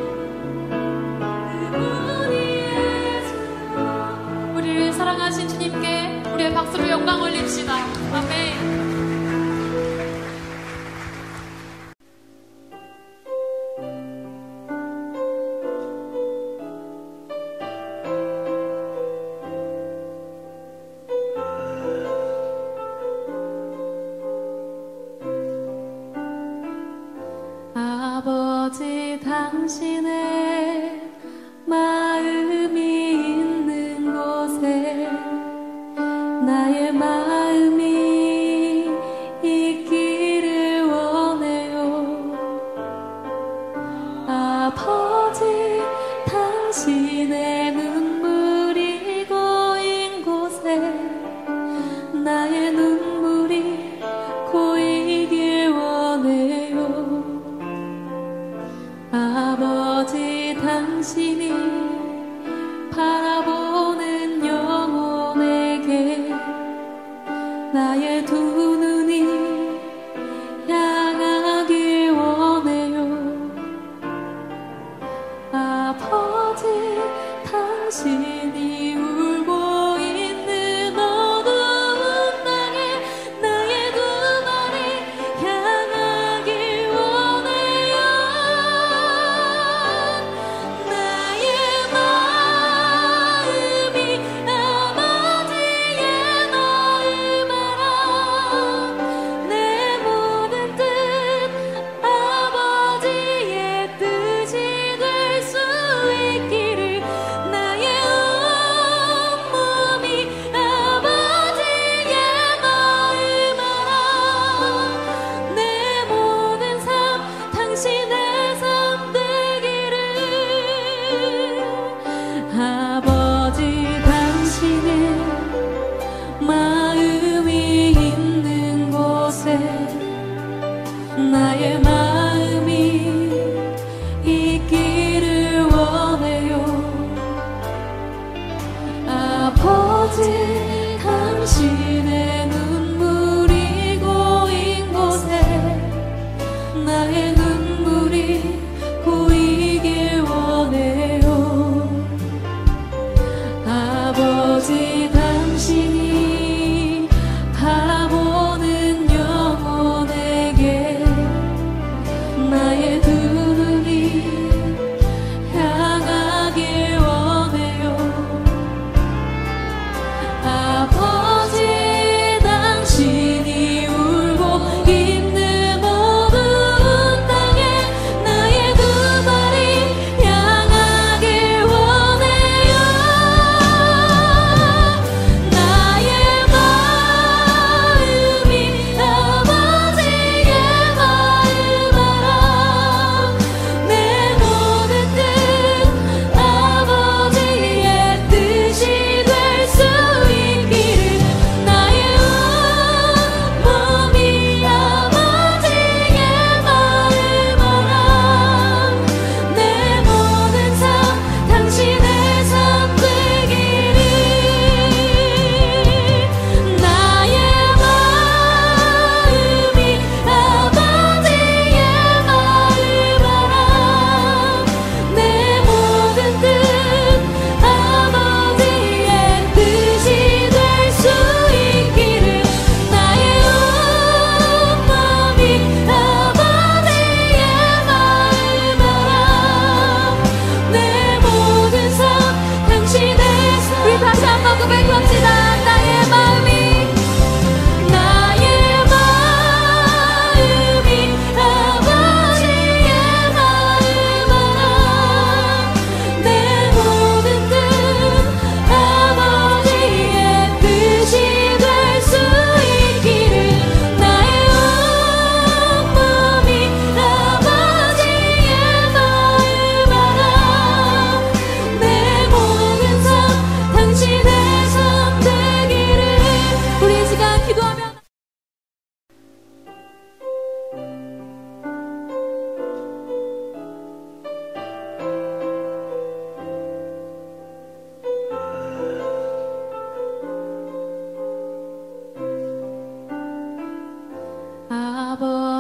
Speaker 4: 그분이 예수. 우리를 사랑하신 주님께 우리의 박수로 영광 올립시다. 아멘. 아버지 당신의 마음이 있는 곳에 나의 마음이 있기를 원해요. 아버지 당신의 눈물이 고인 곳에 나의 눈물이 고이길 원해요. 아버지 당신이 바라보는 영혼에게 나의 두 눈이 향하길 원해요. 아버지 당신이 울고 있는 어두운 땅에 나의 두 발이 향하길 원해요. 나의 마음이 아버지의 너를 바라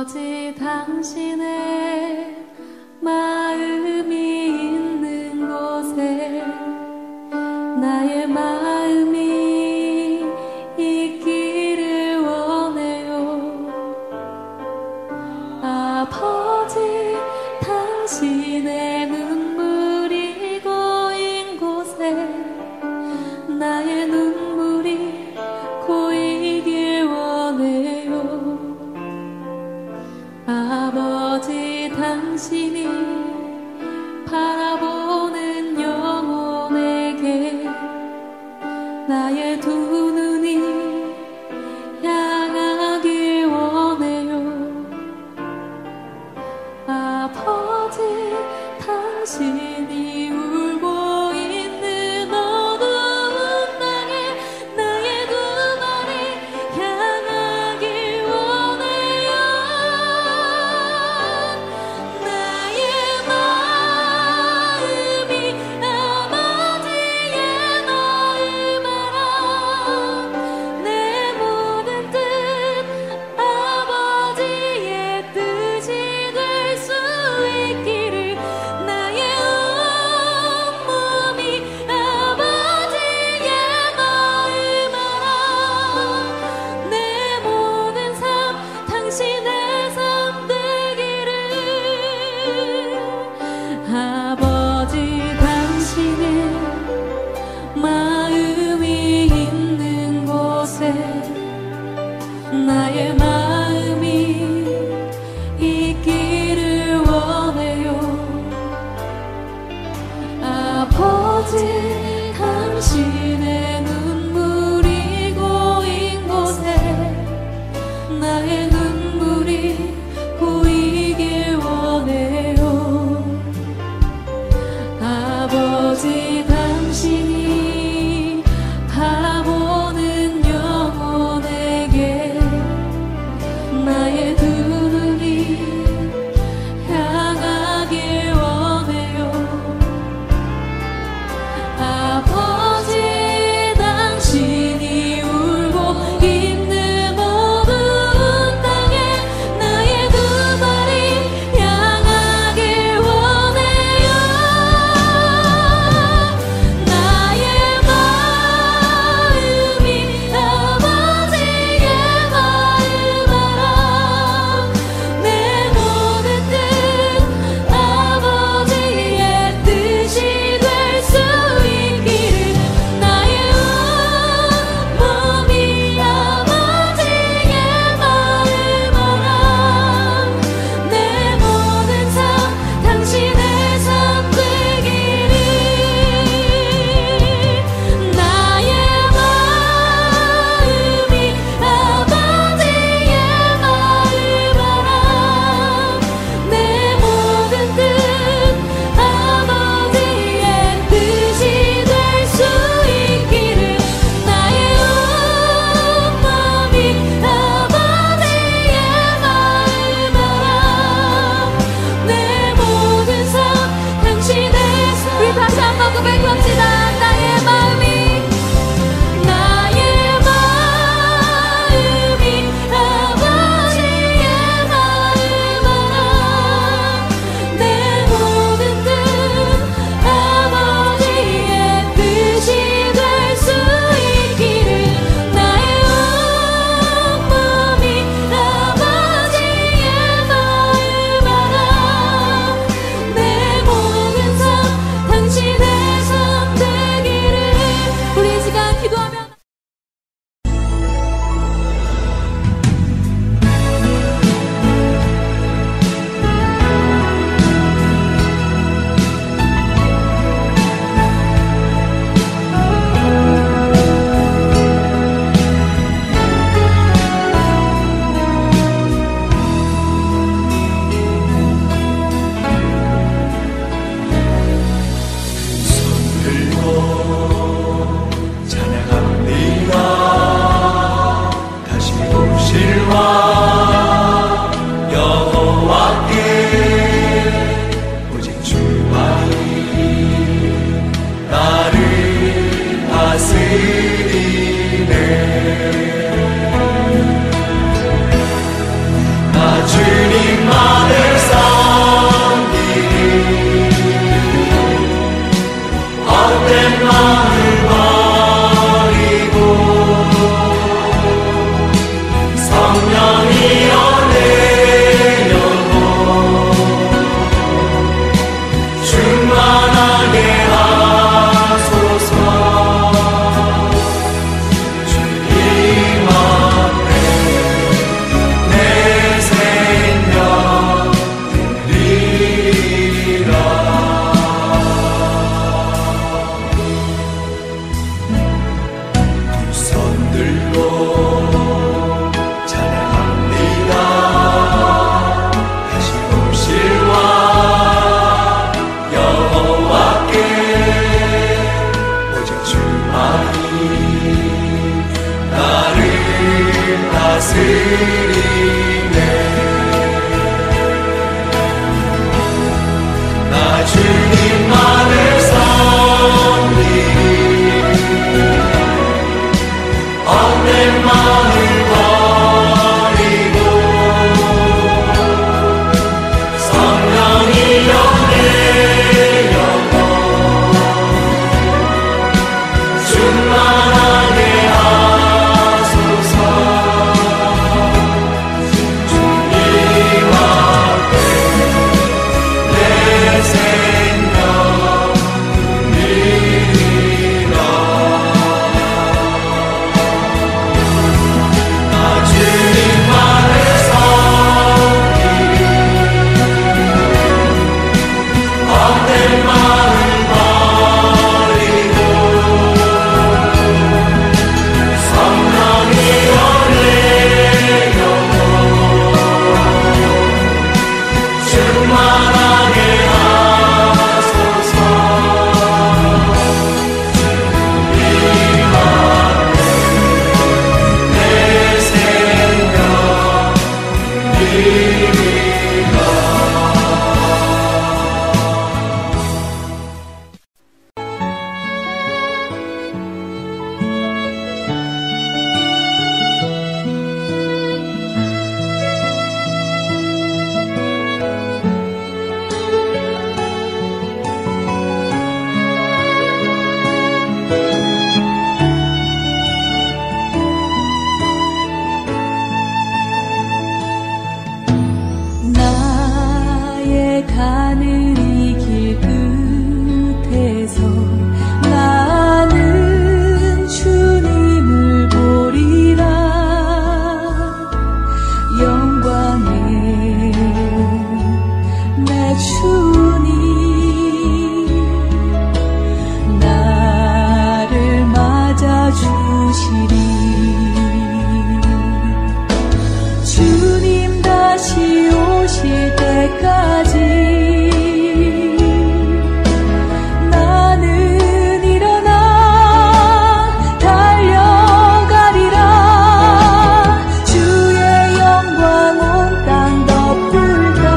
Speaker 4: 아버지 당신의 마음이 있는 곳에 나의 마음이 있기를 원해요. 아버지 당신의 눈물이 고인 곳에 나의 눈물이 고이길 원해요. 아버지 당신이 바라보는 영혼에게 나의 두 눈이 향하길 원해요. 아버지 당신이 울고 있는 어두운 땅에 나의 두 발이 향하길 원해요. 나의 마음이 아버지의 마음 알아. 내 모든 뜻 아버지의 뜻이 될 수 있기를 나의 온몸이 아버지의 마음 알아. 내 모든 삶 당신의 삶 되기를. 아버지 당신의 마음이 있는 곳에 나의 마음이 있기를 원해요. 아버지 당신의 눈물이 고인 곳에 나의 눈물이 고이길 원해요. 아버지 당신이 바라보는 영혼에게 나의 두 눈이 향하길 원해요. 아버지 당신이 울고 있는 어두운 땅에 나의 두 발이 향하길 원해요. 나의 마음이 아버지의 마음 알아. 내 모든 뜻 아버지의 뜻이 될 수 있기를 나의 온몸이 아버지의 마음 알아. 내 모든 삶 당신의 삶 되기를. 나의 마음이 아버지의 마음 알아. 내 모든 뜻 아버지의 뜻이 될 수 있기를 나의 온몸이 아버지의 마음 알아. 내 모든 삶 당신의 삶. 우리 다시 한번 고백합시다. 나의 마음이 나의 마음이 아버지의 마음 알아. 내 모든 뜻 아버지의 뜻이 될 수 있기를 나의 온몸이 아버지의 마음 알아. 내 모든 삶 당신의 삶 되기를. 우리 이 시간 기도하며
Speaker 3: 다스리네. 나 주 나 주님만을 섬기리 헛된 마음을 버리고 성령이여 내 영혼 충만하게 하소서. 주님 앞에 내 생명 드리라. 나 주님만을 섬기리 헛된 마음을 버리고 성령이여 내 영혼 충만하게 하소서. 주님 앞에 내 생명 드리라.
Speaker 1: 나의 가는 이 길 끝에서 나는 주님을 보리라. 영광의 내 주님 나를 맞아주시리. 주님 다시 오실 때까지 나는 일어나 달려가리라. 주의 영광 온 땅 덮을 때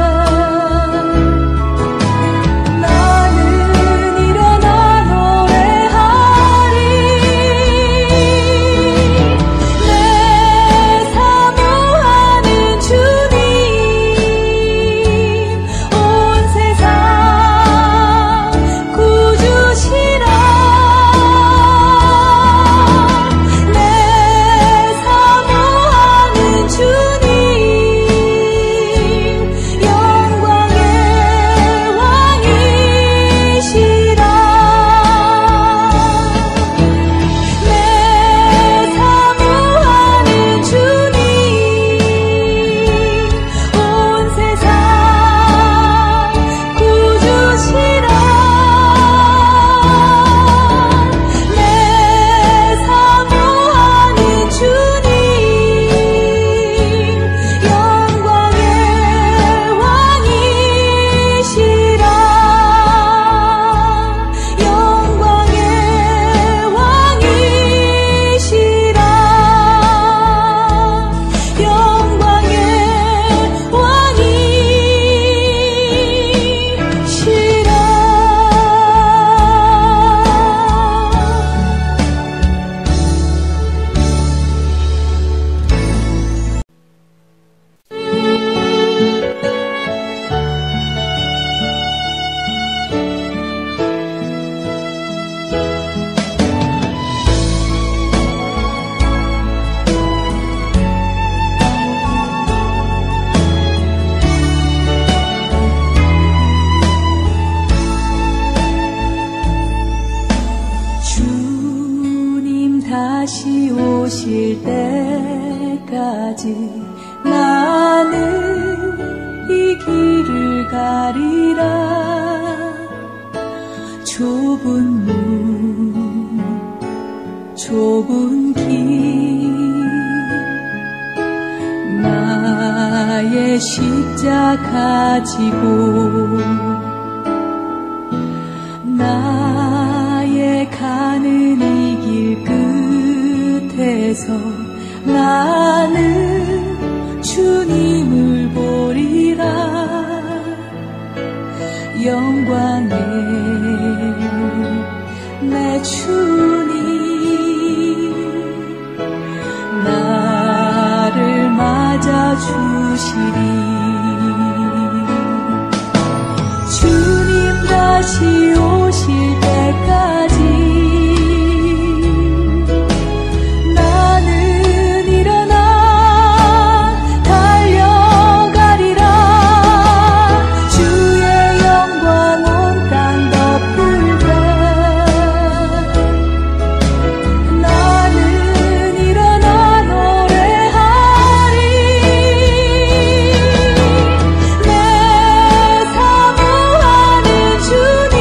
Speaker 1: 나는 일어나 노래하리. 내 사모하는 주님 온 세상 구주시라. 내 사모하는 주님 영광의 왕이시라. 내 사모하는 주님 온 세상 구주시라. 내 사모하는 주님 영광의 왕이시라. 영광의 왕이시라. 영광의 왕이시라. 주님 다시 오실 때까지 나는 이 길을 가리라. 좁은 문 좁은 길 나의 십자가 지고 나의 가는 이 길 끝에서 나는 주님을 보리라. 영광의 내 주님 나를 맞아주시리. 주님 다시 오실 때까지 나는 일어나 달려가리라. 주의 영광 온 땅 덮을 때 나는 일어나 노래하리. 내 사모하는 주님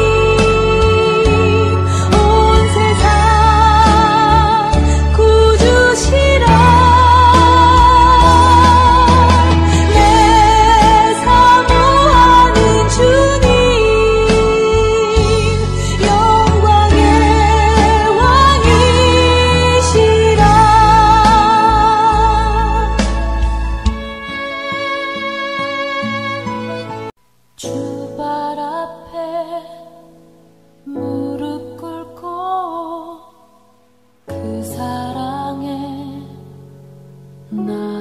Speaker 1: 온 세상 구주시라. 내 사모하는 주님 영광의 왕이시라.
Speaker 5: 주 발 앞에 무릎 꿇고 그 사랑에 나